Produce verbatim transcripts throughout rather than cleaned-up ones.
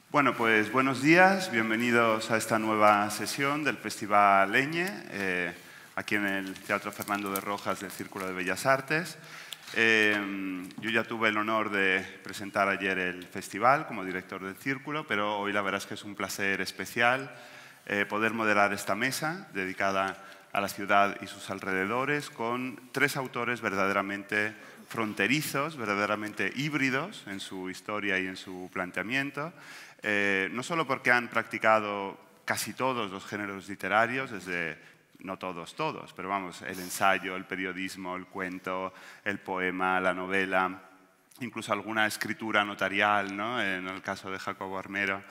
Bueno, pues buenos días, bienvenidos a esta nueva sesión del Festival Eñe, eh, aquí en el Teatro Fernando de Rojas del Círculo de Bellas Artes. Eh, yo ya tuve el honor de presentar ayer el festival como director del Círculo, pero hoy la verdad es que es un placer especial eh, poder moderar esta mesa dedicada a la ciudad y sus alrededores con tres autores verdaderamente fronterizos, verdaderamente híbridos en su historia y en su planteamiento. Eh, no solo porque han practicado casi todos los géneros literarios, desde, no todos, todos, pero vamos, el ensayo, el periodismo, el cuento, el poema, la novela, incluso alguna escritura notarial, ¿no? En el caso de Jacobo Armero.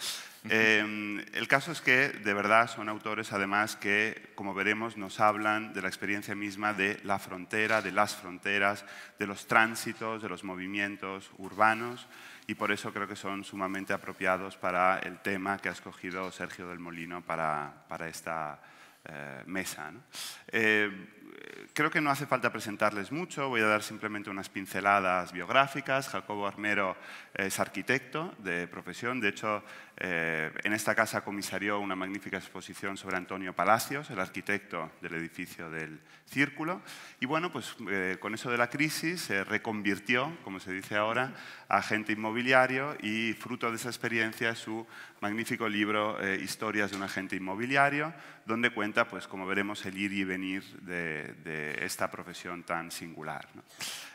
Eh, el caso es que, de verdad, son autores, además, que, como veremos, nos hablan de la experiencia misma de la frontera, de las fronteras, de los tránsitos, de los movimientos urbanos, y por eso creo que son sumamente apropiados para el tema que ha escogido Sergio del Molino para, para esta eh, mesa, ¿no? Eh, Creo que no hace falta presentarles mucho, voy a dar simplemente unas pinceladas biográficas. Jacobo Armero es arquitecto de profesión, de hecho eh, en esta casa comisarió una magnífica exposición sobre Antonio Palacios, el arquitecto del edificio del Círculo, y bueno, pues eh, con eso de la crisis se reconvirtió, como se dice ahora, a agente inmobiliario, y fruto de esa experiencia es su magnífico libro eh, Historias de un agente inmobiliario, donde cuenta, pues como veremos, el ir y venir de, de esta profesión tan singular, ¿no?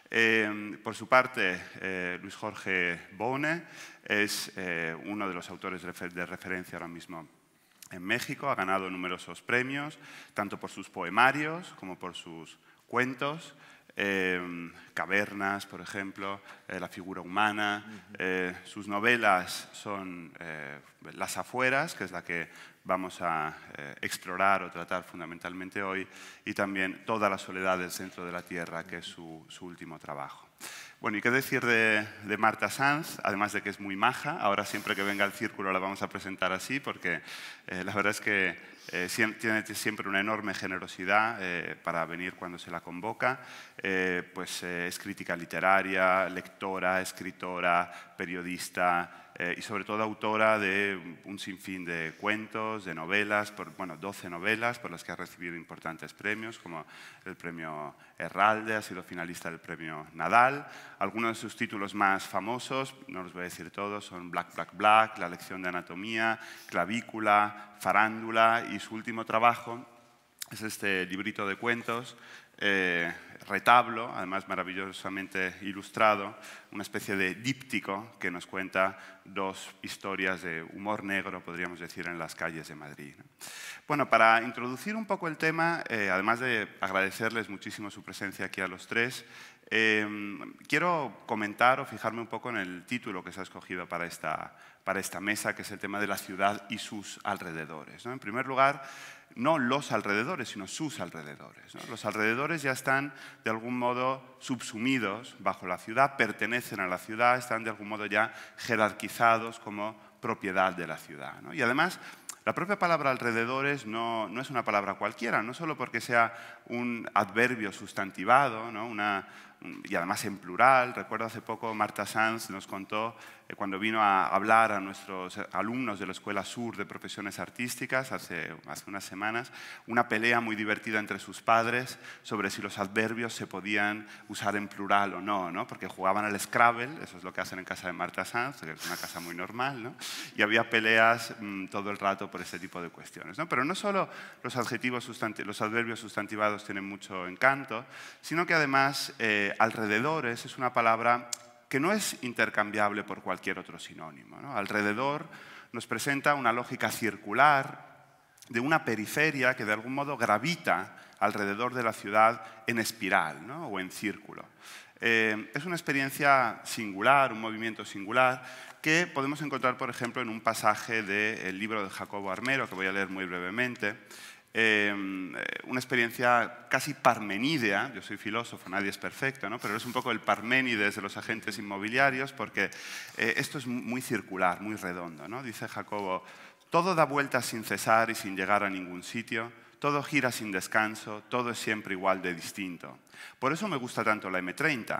Eh, por su parte, eh, Luis Jorge Boune es eh, uno de los autores de, refer de referencia ahora mismo en México. Ha ganado numerosos premios, tanto por sus poemarios como por sus cuentos. Eh, Cavernas, por ejemplo, eh, La figura humana. Eh, sus novelas son eh, Las afueras, que es la que vamos a eh, explorar o tratar fundamentalmente hoy, y también Toda la soledad del centro de la tierra, que es su, su último trabajo. Bueno, ¿y qué decir de, de Marta Sanz? Además de que es muy maja, ahora siempre que venga al Círculo la vamos a presentar así, porque eh, la verdad es que eh, tiene siempre una enorme generosidad eh, para venir cuando se la convoca. Eh, pues eh, es crítica literaria, lectora, escritora, periodista, Eh, y sobre todo autora de un sinfín de cuentos, de novelas, por, bueno, doce novelas por las que ha recibido importantes premios, como el premio Herralde, ha sido finalista del premio Nadal. Algunos de sus títulos más famosos, no los voy a decir todos, son Black, Black, Black, La lección de anatomía, Clavícula, Farándula, y su último trabajo es este librito de cuentos, eh, retablo, además maravillosamente ilustrado, una especie de díptico que nos cuenta dos historias de humor negro, podríamos decir, en las calles de Madrid, ¿no? Bueno, para introducir un poco el tema, eh, además de agradecerles muchísimo su presencia aquí a los tres, eh, quiero comentar o fijarme un poco en el título que se ha escogido para esta, para esta mesa, que es el tema de la ciudad y sus alrededores, ¿no? En primer lugar, no los alrededores, sino sus alrededores, ¿no? Los alrededores ya están de algún modo subsumidos bajo la ciudad, pertenecen a la ciudad, están de algún modo ya jerarquizados como propiedad de la ciudad, ¿no? Y además, la propia palabra alrededores no, no es una palabra cualquiera, no solo porque sea un adverbio sustantivado, ¿no? Una, y además en plural. Recuerdo hace poco Marta Sanz nos contó, eh, cuando vino a hablar a nuestros alumnos de la Escuela Sur de Profesiones Artísticas hace, hace unas semanas, una pelea muy divertida entre sus padres sobre si los adverbios se podían usar en plural o no, ¿no? Porque jugaban al Scrabble, eso es lo que hacen en casa de Marta Sanz, que es una casa muy normal, ¿no? Y había peleas mmm, todo el rato por ese tipo de cuestiones, ¿no? Pero no solo los, adjetivos los adverbios sustantivados tienen mucho encanto, sino que además eh, alrededores es una palabra que no es intercambiable por cualquier otro sinónimo, ¿no? Alrededor nos presenta una lógica circular de una periferia que de algún modo gravita alrededor de la ciudad en espiral, ¿no? O en círculo. Eh, es una experiencia singular, un movimiento singular, que podemos encontrar, por ejemplo, en un pasaje del libro de Jacobo Armero, que voy a leer muy brevemente. Eh, una experiencia casi parmenídea. Yo soy filósofo, nadie es perfecto, ¿no? Pero es un poco el Parménides de los agentes inmobiliarios, porque eh, esto es muy circular, muy redondo, ¿no? Dice Jacobo: todo da vueltas sin cesar y sin llegar a ningún sitio, todo gira sin descanso, todo es siempre igual de distinto. Por eso me gusta tanto la eme treinta.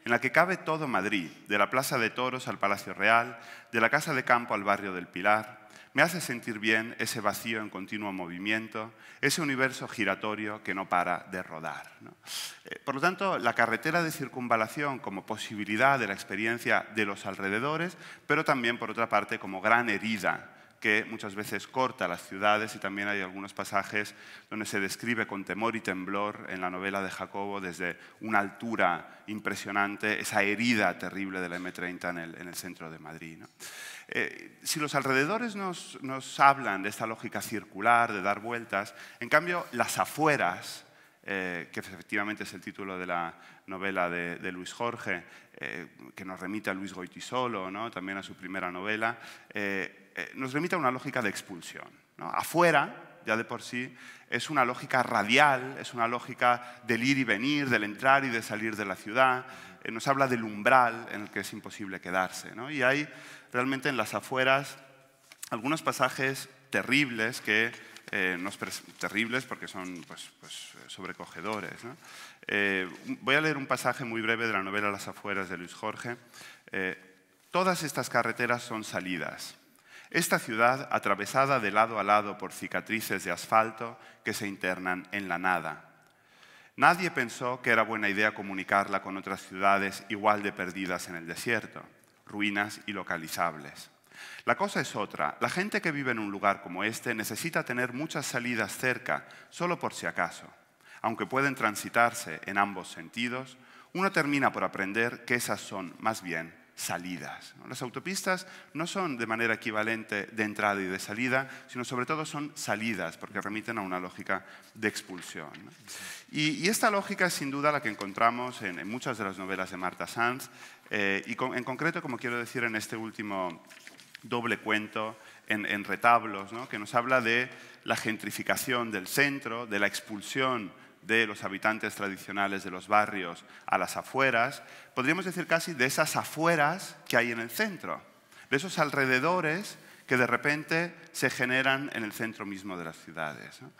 en la que cabe todo Madrid, de la Plaza de Toros al Palacio Real, de la Casa de Campo al barrio del Pilar. Me hace sentir bien ese vacío en continuo movimiento, ese universo giratorio que no para de rodar, ¿no? Eh, por lo tanto, la carretera de circunvalación como posibilidad de la experiencia de los alrededores, pero también, por otra parte, como gran herida que muchas veces corta las ciudades, y también hay algunos pasajes donde se describe con temor y temblor en la novela de Jacobo desde una altura impresionante esa herida terrible de la eme treinta en el, en el centro de Madrid, ¿no? Eh, si los alrededores nos, nos hablan de esta lógica circular, de dar vueltas, en cambio las afueras, eh, que efectivamente es el título de la novela de, de Luis Jorge, eh, que nos remite a Luis Goytisolo, ¿no? También a su primera novela, eh, eh, nos remite a una lógica de expulsión, ¿no? Afuera, ya de por sí, es una lógica radial, es una lógica del ir y venir, del entrar y de salir de la ciudad, eh, nos habla del umbral en el que es imposible quedarse, ¿no? Y hay realmente en las afueras algunos pasajes terribles que eh, nos terribles porque son pues, pues, sobrecogedores, ¿no? Eh, voy a leer un pasaje muy breve de la novela Las afueras de Luis Jorge. Eh, Todas estas carreteras son salidas. Esta ciudad, atravesada de lado a lado por cicatrices de asfalto que se internan en la nada. Nadie pensó que era buena idea comunicarla con otras ciudades igual de perdidas en el desierto, ruinas ilocalizables. La cosa es otra. La gente que vive en un lugar como este necesita tener muchas salidas cerca, solo por si acaso. Aunque pueden transitarse en ambos sentidos, uno termina por aprender que esas son, más bien, salidas. Las autopistas no son de manera equivalente de entrada y de salida, sino sobre todo son salidas, porque remiten a una lógica de expulsión, ¿no? Y, y esta lógica es sin duda la que encontramos en, en muchas de las novelas de Marta Sanz, eh, y con, en concreto, como quiero decir, en este último doble cuento, en, en Retablos, ¿no? Que nos habla de la gentrificación del centro, de la expulsión de los habitantes tradicionales de los barrios a las afueras, podríamos decir casi de esas afueras que hay en el centro, de esos alrededores que de repente se generan en el centro mismo de las ciudades, ¿no?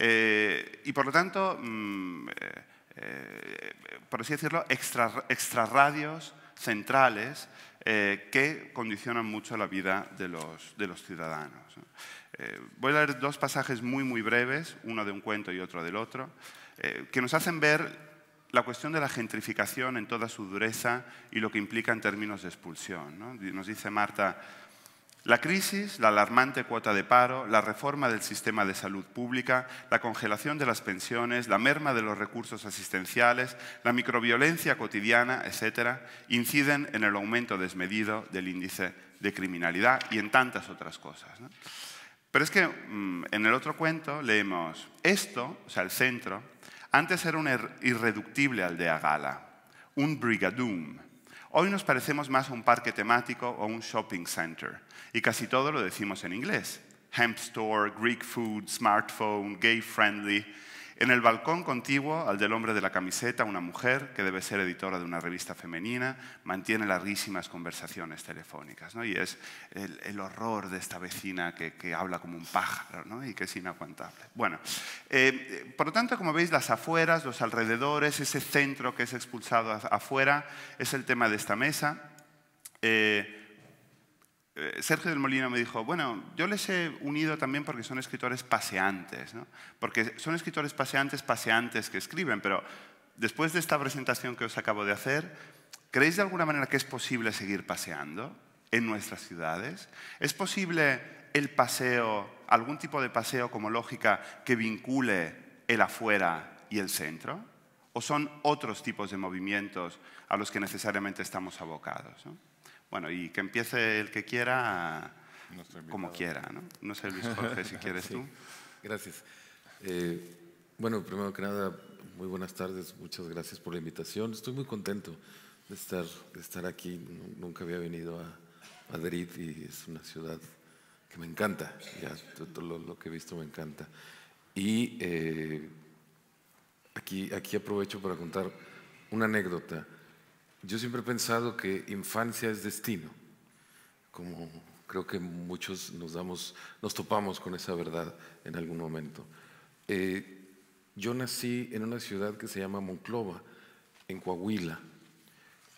Eh, y por lo tanto, mmm, eh, eh, por así decirlo, extra, extrarradios centrales eh, que condicionan mucho la vida de los, de los ciudadanos, ¿no? Eh, voy a leer dos pasajes muy, muy breves, uno de un cuento y otro del otro, eh, que nos hacen ver la cuestión de la gentrificación en toda su dureza y lo que implica en términos de expulsión, ¿no? Nos dice Marta: la crisis, la alarmante cuota de paro, la reforma del sistema de salud pública, la congelación de las pensiones, la merma de los recursos asistenciales, la microviolencia cotidiana, etcétera, inciden en el aumento desmedido del índice de criminalidad y en tantas otras cosas, ¿no? Pero es que mmm, en el otro cuento leemos: esto, o sea, el centro, antes era una irreductible aldea gala, un brigadoon. Hoy nos parecemos más a un parque temático o a un shopping center. Y casi todo lo decimos en inglés. Hemp store, Greek food, smartphone, gay friendly. En el balcón contiguo al del hombre de la camiseta, una mujer, que debe ser editora de una revista femenina, mantiene larguísimas conversaciones telefónicas, ¿no? Y es el, el horror de esta vecina que, que habla como un pájaro, ¿no? Y que es inaguantable. Bueno, eh, por lo tanto, como veis, las afueras, los alrededores, ese centro que es expulsado afuera, es el tema de esta mesa. Eh, Sergio del Molino me dijo: bueno, yo les he unido también porque son escritores paseantes, ¿no? Porque son escritores paseantes, paseantes que escriben, pero después de esta presentación que os acabo de hacer, ¿creéis de alguna manera que es posible seguir paseando en nuestras ciudades? ¿Es posible el paseo, algún tipo de paseo como lógica que vincule el afuera y el centro? ¿O son otros tipos de movimientos a los que necesariamente estamos abocados, ¿no? Bueno, y que empiece el que quiera, como quiera, ¿no? No sé, Luis Jorge, si quieres sí. Tú. Gracias. Eh, bueno, primero que nada, muy buenas tardes. Muchas gracias por la invitación. Estoy muy contento de estar, de estar aquí. Nunca había venido a Madrid y es una ciudad que me encanta. Ya, todo lo, lo que he visto me encanta. Y eh, aquí, aquí aprovecho para contar una anécdota. Yo siempre he pensado que infancia es destino, como creo que muchos nos, damos, nos topamos con esa verdad en algún momento. Eh, yo nací en una ciudad que se llama Monclova, en Coahuila,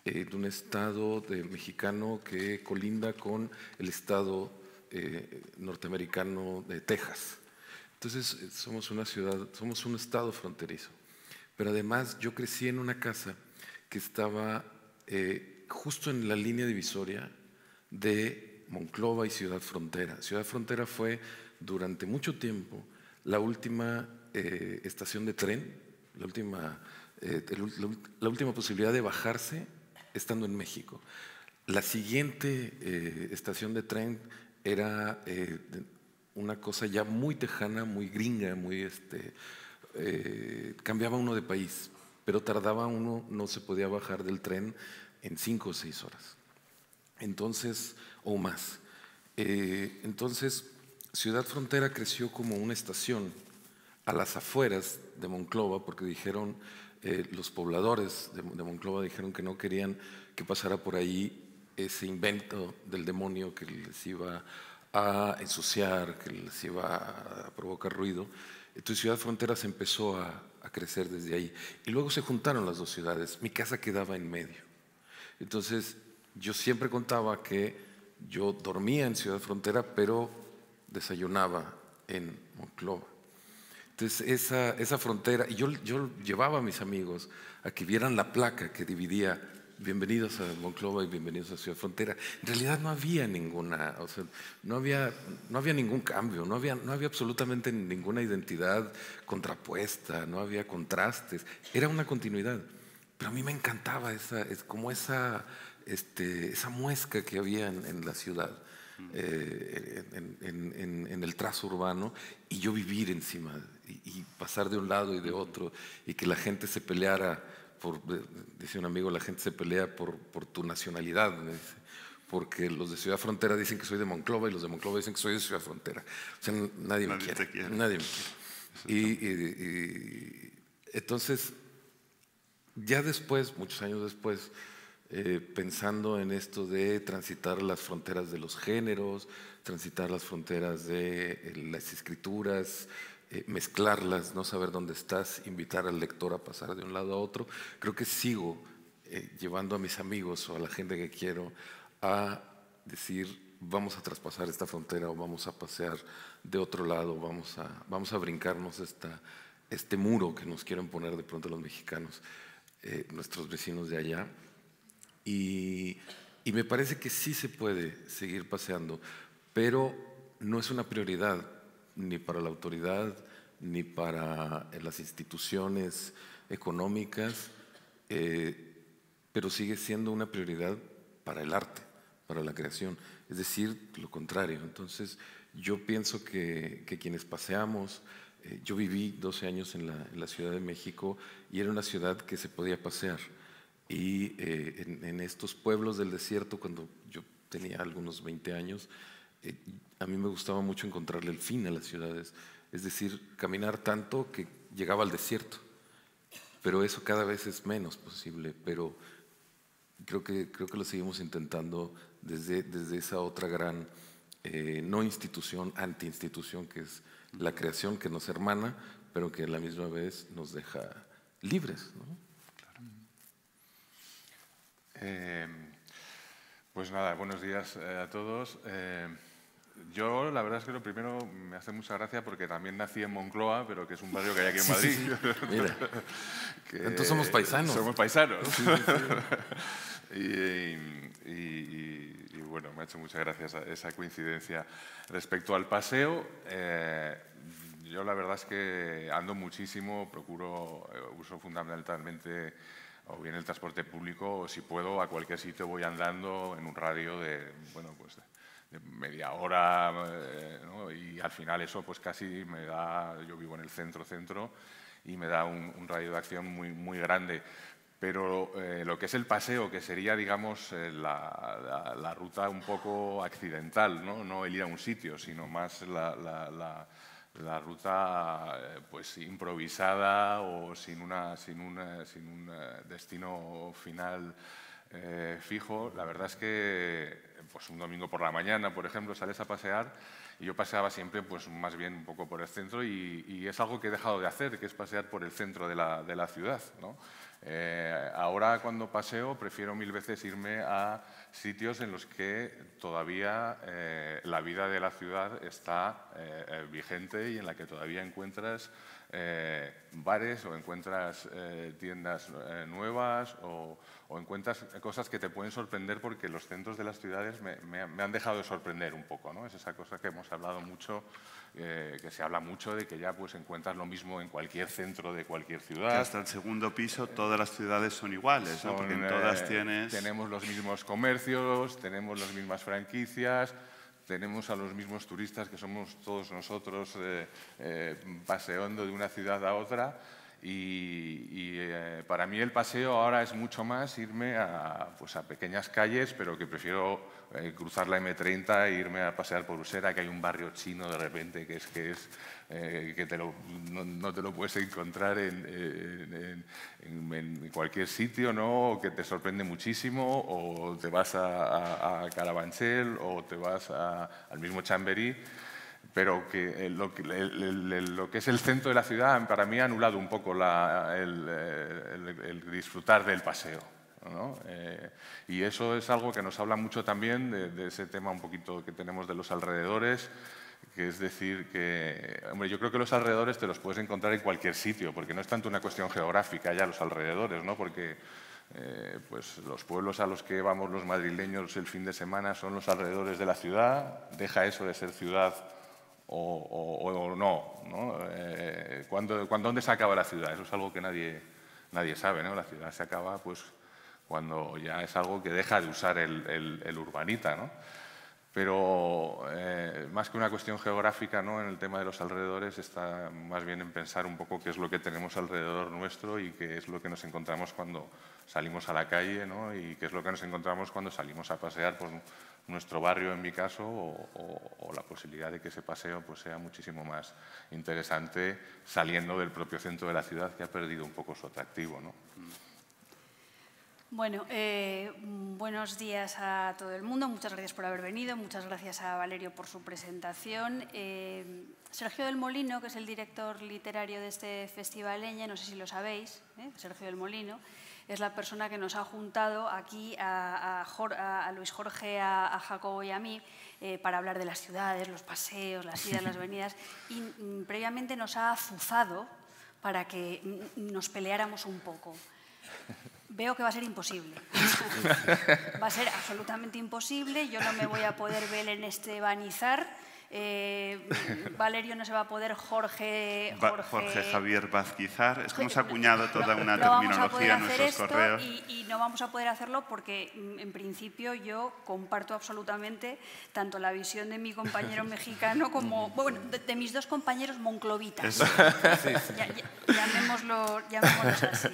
eh, de un estado de, mexicano que colinda con el estado eh, norteamericano de Texas. Entonces somos una ciudad, somos un estado fronterizo. Pero además yo crecí en una casa que estaba eh, justo en la línea divisoria de Monclova y Ciudad Frontera. Ciudad Frontera fue durante mucho tiempo la última eh, estación de tren, la última, eh, el, la última posibilidad de bajarse estando en México. La siguiente eh, estación de tren era eh, una cosa ya muy tejana, muy gringa, muy este, eh, cambiaba uno de país, pero tardaba uno, no se podía bajar del tren en cinco o seis horas. Entonces, o más. Eh, entonces, Ciudad Frontera creció como una estación a las afueras de Monclova, porque dijeron, eh, los pobladores de, de Monclova dijeron que no querían que pasara por ahí ese invento del demonio que les iba a ensuciar, que les iba a provocar ruido. Entonces Ciudad Frontera se empezó a, a crecer desde ahí. Y luego se juntaron las dos ciudades. Mi casa quedaba en medio. Entonces yo siempre contaba que yo dormía en Ciudad Frontera, pero desayunaba en Monclova. Entonces esa, esa frontera, y yo, yo llevaba a mis amigos a que vieran la placa que dividía bienvenidos a Monclova y bienvenidos a Ciudad Frontera. En realidad no había ninguna, o sea, no había, no había ningún cambio, no había, no había absolutamente ninguna identidad contrapuesta, no había contrastes, era una continuidad. Pero a mí me encantaba esa, es como esa, este, esa muesca que había en, en la ciudad, eh, en, en, en, en el trazo urbano, y yo vivir encima y, y pasar de un lado y de otro, y que la gente se peleara. Por, dice un amigo, la gente se pelea por, por tu nacionalidad, me dice, porque los de Ciudad Frontera dicen que soy de Monclova y los de Monclova dicen que soy de Ciudad Frontera. O sea, nadie, nadie me quiere, quiere. Nadie me quiere. Y, y, y entonces, ya después, muchos años después, eh, pensando en esto de transitar las fronteras de los géneros, transitar las fronteras de eh, las escrituras, Eh, mezclarlas, no saber dónde estás, invitar al lector a pasar de un lado a otro. Creo que sigo eh, llevando a mis amigos o a la gente que quiero a decir, vamos a traspasar esta frontera o vamos a pasear de otro lado, vamos a, vamos a brincarnos esta, este muro que nos quieren poner de pronto los mexicanos, eh, nuestros vecinos de allá. Y, y me parece que sí se puede seguir paseando, pero no es una prioridad ni para la autoridad, ni para las instituciones económicas, eh, pero sigue siendo una prioridad para el arte, para la creación, es decir, lo contrario. Entonces, yo pienso que, que quienes paseamos, eh, yo viví doce años en la, en la Ciudad de México y era una ciudad que se podía pasear. Y eh, en, en estos pueblos del desierto, cuando yo tenía algunos veinte años, Eh, a mí me gustaba mucho encontrarle el fin a las ciudades, es decir, caminar tanto que llegaba al desierto, pero eso cada vez es menos posible, pero creo que, creo que lo seguimos intentando desde, desde esa otra gran, eh, no institución, anti-institución, que es la creación que nos hermana, pero que a la misma vez nos deja libres, ¿no? Claro. Eh, pues nada, buenos días eh, a todos. Eh, Yo, la verdad es que lo primero me hace mucha gracia porque también nací en Moncloa, pero que es un barrio que hay aquí en Sí, Madrid. sí, sí. Mira, que entonces somos paisanos. Somos paisanos. Sí, sí, sí. y, y, y, y bueno, me ha hecho mucha gracia esa, esa coincidencia. Respecto al paseo, eh, yo la verdad es que ando muchísimo, procuro, eh, uso fundamentalmente o bien el transporte público, o si puedo, a cualquier sitio voy andando en un radio de, bueno, pues de, de media hora, eh, ¿no? Y al final eso pues casi me da, yo vivo en el centro-centro y me da un, un radio de acción muy, muy grande. Pero eh, lo que es el paseo, que sería, digamos, eh, la, la, la ruta un poco accidental, ¿no? No el ir a un sitio, sino más la, la, la, la ruta eh, pues, improvisada o sin, una, sin, una, sin un destino final eh, fijo. La verdad es que pues, un domingo por la mañana, por ejemplo, sales a pasear y yo paseaba siempre pues, más bien un poco por el centro y, y es algo que he dejado de hacer, que es pasear por el centro de la, de la ciudad, ¿no? Eh, ahora cuando paseo prefiero mil veces irme a sitios en los que todavía eh, la vida de la ciudad está eh, vigente y en la que todavía encuentras eh, bares o encuentras eh, tiendas eh, nuevas o, o encuentras cosas que te pueden sorprender, porque los centros de las ciudades me, me, me han dejado de sorprender un poco, ¿no? Es esa cosa que hemos hablado mucho, eh, que se habla mucho de que ya pues encuentras lo mismo en cualquier centro de cualquier ciudad. Que hasta el segundo piso todas las ciudades son iguales, son, ¿no? Porque en todas eh, tienes... Tenemos los mismos comercios, tenemos las mismas franquicias, tenemos a los mismos turistas que somos todos nosotros eh, eh, paseando de una ciudad a otra. Y, y eh, para mí el paseo ahora es mucho más irme a, pues a pequeñas calles, pero que prefiero eh, cruzar la eme treinta e irme a pasear por Usera, que hay un barrio chino de repente que es que es eh, que te lo, no, no te lo puedes encontrar en, en, en, en cualquier sitio, ¿no? O que te sorprende muchísimo, o te vas a, a, a Carabanchel o te vas a, al mismo Chamberí. Pero que lo, que el, el, lo que es el centro de la ciudad para mí ha anulado un poco la, el, el, el disfrutar del paseo, ¿no? Eh, y eso es algo que nos habla mucho también de, de ese tema un poquito que tenemos de los alrededores, que es decir que, hombre, yo creo que los alrededores te los puedes encontrar en cualquier sitio, porque no es tanto una cuestión geográfica ya los alrededores, ¿no? Porque eh, pues los pueblos a los que vamos los madrileños el fin de semana son los alrededores de la ciudad, deja eso de ser ciudad O, o, o no, ¿no? Eh, ¿cuándo, ¿cuándo, ¿Dónde se acaba la ciudad? Eso es algo que nadie, nadie sabe, ¿no? La ciudad se acaba pues, cuando ya es algo que deja de usar el, el, el urbanita, ¿no? Pero eh, más que una cuestión geográfica, ¿no? En el tema de los alrededores está más bien en pensar un poco qué es lo que tenemos alrededor nuestro y qué es lo que nos encontramos cuando salimos a la calle, ¿no? Y qué es lo que nos encontramos cuando salimos a pasear por nuestro barrio, en mi caso, o, o, o la posibilidad de que ese paseo pues, sea muchísimo más interesante saliendo del propio centro de la ciudad, que ha perdido un poco su atractivo, ¿no? Bueno, eh, buenos días a todo el mundo. Muchas gracias por haber venido. Muchas gracias a Valerio por su presentación. Eh, Sergio del Molino, que es el director literario de este Festival Leñe, no sé si lo sabéis, ¿eh? Sergio del Molino, es la persona que nos ha juntado aquí a, a, Jor, a, a Luis Jorge, a, a Jacobo y a mí eh, para hablar de las ciudades, los paseos, las idas, las venidas, y mm, previamente nos ha azuzado para que mm, nos peleáramos un poco. Veo que va a ser imposible. Va a ser absolutamente imposible. Yo no me voy a poder ver en este banizar. Eh, Valerio no se va a poder, Jorge... Jorge, Jorge Javier Vazquizar. Es que hemos acuñado toda una no, terminología en nuestros correos. Y, y no vamos a poder hacerlo porque, en principio, yo comparto absolutamente tanto la visión de mi compañero mexicano como, bueno, de, de mis dos compañeros monclovitas. Sí, sí. Ya, ya, llamémoslo, llamémoslo así.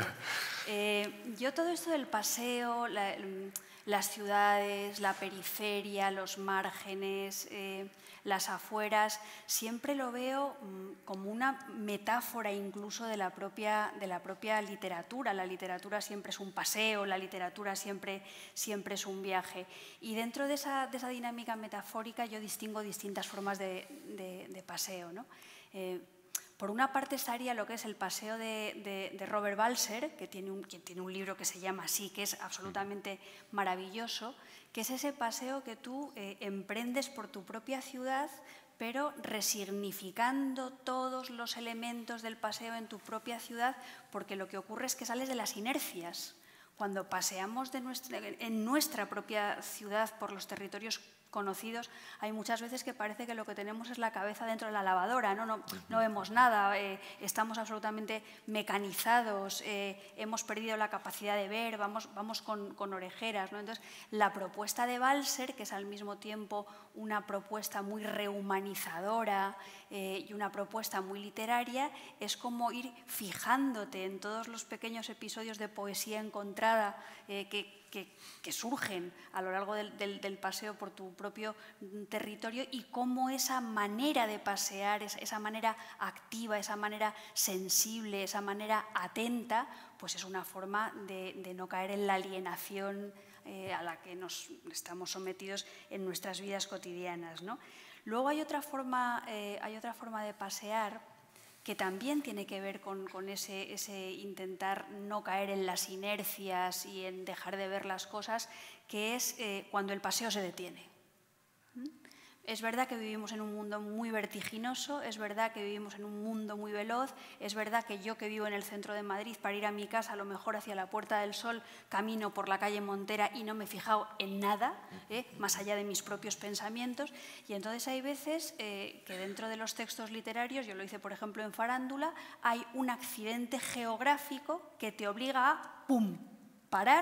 Eh, yo todo esto del paseo, la, las ciudades, la periferia, los márgenes... Eh, las afueras, siempre lo veo como una metáfora incluso de la propia, de la propia literatura. La literatura siempre es un paseo, la literatura siempre, siempre es un viaje. Y dentro de esa, de esa dinámica metafórica yo distingo distintas formas de, de, de paseo, ¿no? Eh, Por una parte estaría lo que es el paseo de, de, de Robert Balser, que tiene, un, que tiene un libro que se llama así, que es absolutamente maravilloso, que es ese paseo que tú eh, emprendes por tu propia ciudad, pero resignificando todos los elementos del paseo en tu propia ciudad, porque lo que ocurre es que sales de las inercias. Cuando paseamos de nuestra, en nuestra propia ciudad por los territorios conocidos, hay muchas veces que parece que lo que tenemos es la cabeza dentro de la lavadora, no, no, no vemos nada, eh, estamos absolutamente mecanizados, eh, hemos perdido la capacidad de ver, vamos, vamos con, con orejeras, ¿no? Entonces, la propuesta de Balser, que es al mismo tiempo una propuesta muy rehumanizadora eh, y una propuesta muy literaria, es como ir fijándote en todos los pequeños episodios de poesía encontrada eh, que Que, que surgen a lo largo del, del, del paseo por tu propio territorio, y cómo esa manera de pasear, esa, esa manera activa, esa manera sensible, esa manera atenta, pues es una forma de, de no caer en la alienación eh, a la que nos estamos sometidos en nuestras vidas cotidianas, ¿no? Luego hay otra forma, eh, hay otra forma de pasear que también tiene que ver con, con ese, ese intentar no caer en las inercias y en dejar de ver las cosas, que es eh, cuando el paseo se detiene. Es verdad que vivimos en un mundo muy vertiginoso, es verdad que vivimos en un mundo muy veloz, es verdad que yo que vivo en el centro de Madrid, para ir a mi casa, a lo mejor hacia la Puerta del Sol, camino por la calle Montera y no me he fijado en nada, ¿eh? más allá de mis propios pensamientos. Y entonces hay veces eh, que dentro de los textos literarios, yo lo hice por ejemplo en Farándula, hay un accidente geográfico que te obliga a, ¡pum!, parar,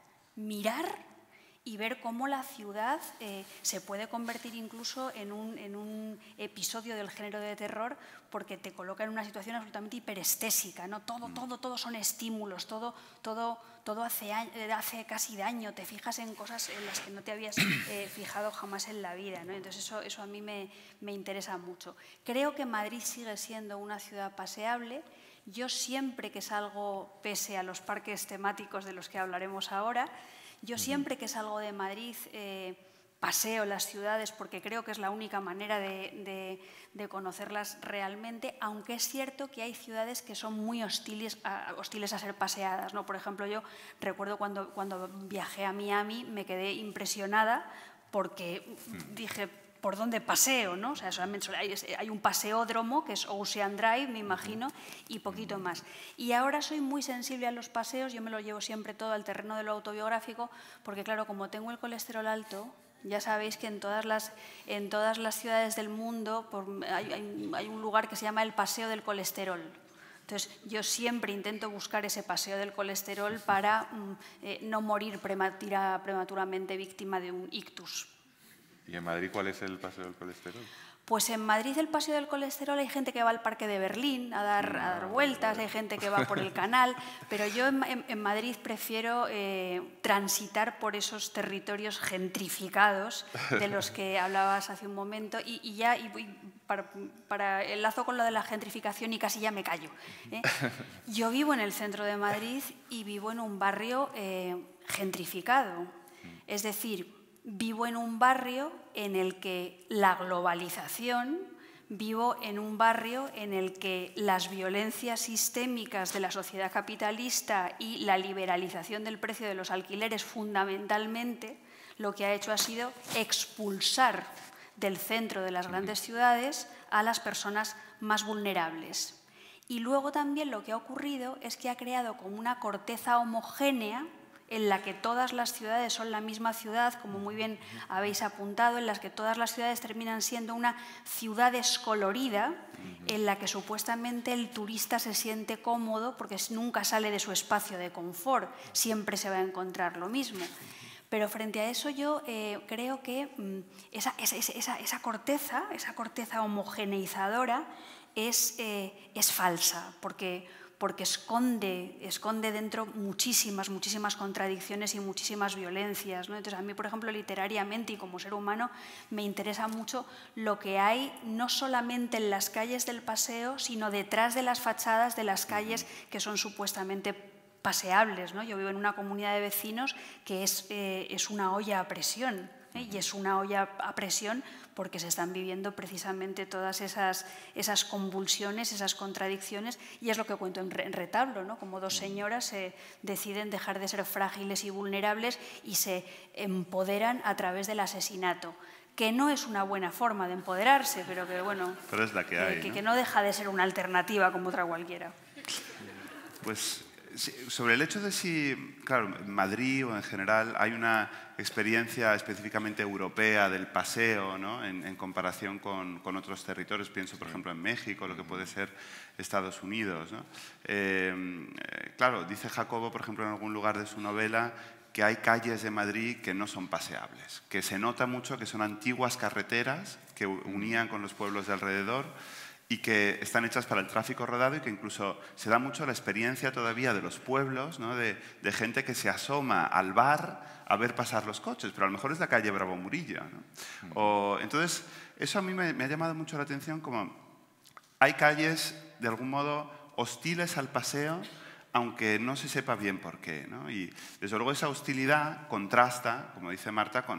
mirar y ver cómo la ciudad eh, se puede convertir incluso en un, en un episodio del género de terror, porque te coloca en una situación absolutamente hiperestésica, ¿no? Todo, todo, todo son estímulos, todo, todo, todo hace, hace casi daño, te fijas en cosas en las que no te habías eh, fijado jamás en la vida, ¿no? Entonces eso, eso a mí me, me interesa mucho. Creo que Madrid sigue siendo una ciudad paseable. Yo siempre que salgo, pese a los parques temáticos de los que hablaremos ahora, yo siempre que salgo de Madrid eh, paseo las ciudades porque creo que es la única manera de, de, de conocerlas realmente, aunque es cierto que hay ciudades que son muy hostiles a, hostiles a ser paseadas, ¿no? Por ejemplo, yo recuerdo cuando, cuando viajé a Miami, me quedé impresionada porque dije, ¿por dónde paseo? ¿No? O sea, solamente hay, hay un paseódromo, que es Ocean Drive, me imagino, y poquito más. Y ahora soy muy sensible a los paseos, yo me lo llevo siempre todo al terreno de lo autobiográfico, porque claro, como tengo el colesterol alto, ya sabéis que en todas las, en todas las ciudades del mundo por, hay, hay, hay un lugar que se llama el Paseo del Colesterol. Entonces, yo siempre intento buscar ese paseo del colesterol para mm, eh, no morir prematura, prematuramente víctima de un ictus. ¿Y en Madrid cuál es el paseo del colesterol? Pues en Madrid el paseo del colesterol hay gente que va al Parque de Berlín a dar, a dar vueltas, hay gente que va por el canal, pero yo en, en, en Madrid prefiero eh, transitar por esos territorios gentrificados de los que hablabas hace un momento y, y ya y, y para, para enlazo con lo de la gentrificación y casi ya me callo. ¿eh? Yo vivo en el centro de Madrid y vivo en un barrio eh, gentrificado, es decir, vivo en un barrio en el que la globalización, vivo en un barrio en el que las violencias sistémicas de la sociedad capitalista y la liberalización del precio de los alquileres fundamentalmente lo que ha hecho ha sido expulsar del centro de las grandes ciudades a las personas más vulnerables. Y luego también lo que ha ocurrido es que ha creado como una corteza homogénea en la que todas las ciudades son la misma ciudad, como muy bien habéis apuntado, en las que todas las ciudades terminan siendo una ciudad descolorida, en la que supuestamente el turista se siente cómodo porque nunca sale de su espacio de confort, siempre se va a encontrar lo mismo. Pero frente a eso yo eh, creo que mm, esa, esa, esa, esa corteza, esa corteza homogeneizadora es, eh, es falsa, porque... porque esconde, esconde dentro muchísimas, muchísimas contradicciones y muchísimas violencias, ¿no? Entonces, a mí, por ejemplo, literariamente y como ser humano, me interesa mucho lo que hay no solamente en las calles del paseo, sino detrás de las fachadas de las calles que son supuestamente paseables, ¿no? Yo vivo en una comunidad de vecinos que es, eh, es una olla a presión, ¿eh? Y es una olla a presión porque se están viviendo precisamente todas esas, esas convulsiones, esas contradicciones, y es lo que cuento en Retablo, ¿no? Como dos señoras se deciden dejar de ser frágiles y vulnerables y se empoderan a través del asesinato, que no es una buena forma de empoderarse, pero que, bueno, pero es la que, hay, que, ¿no? que no deja de ser una alternativa como otra cualquiera. Pues sobre el hecho de si, claro, en Madrid o en general hay una experiencia específicamente europea del paseo, ¿no? en, en comparación con, con otros territorios, pienso por ejemplo en México, lo que puede ser Estados Unidos, ¿no? Eh, claro, dice Jacobo, por ejemplo, en algún lugar de su novela, que hay calles de Madrid que no son paseables, que se nota mucho que son antiguas carreteras que unían con los pueblos de alrededor y que están hechas para el tráfico rodado y que incluso se da mucho la experiencia todavía de los pueblos, ¿no? de, de gente que se asoma al bar a ver pasar los coches, pero a lo mejor es la calle Bravo Murillo, ¿no? O, entonces, eso a mí me, me ha llamado mucho la atención, como hay calles, de algún modo, hostiles al paseo, aunque no se sepa bien por qué, ¿no? Y desde luego esa hostilidad contrasta, como dice Marta, con,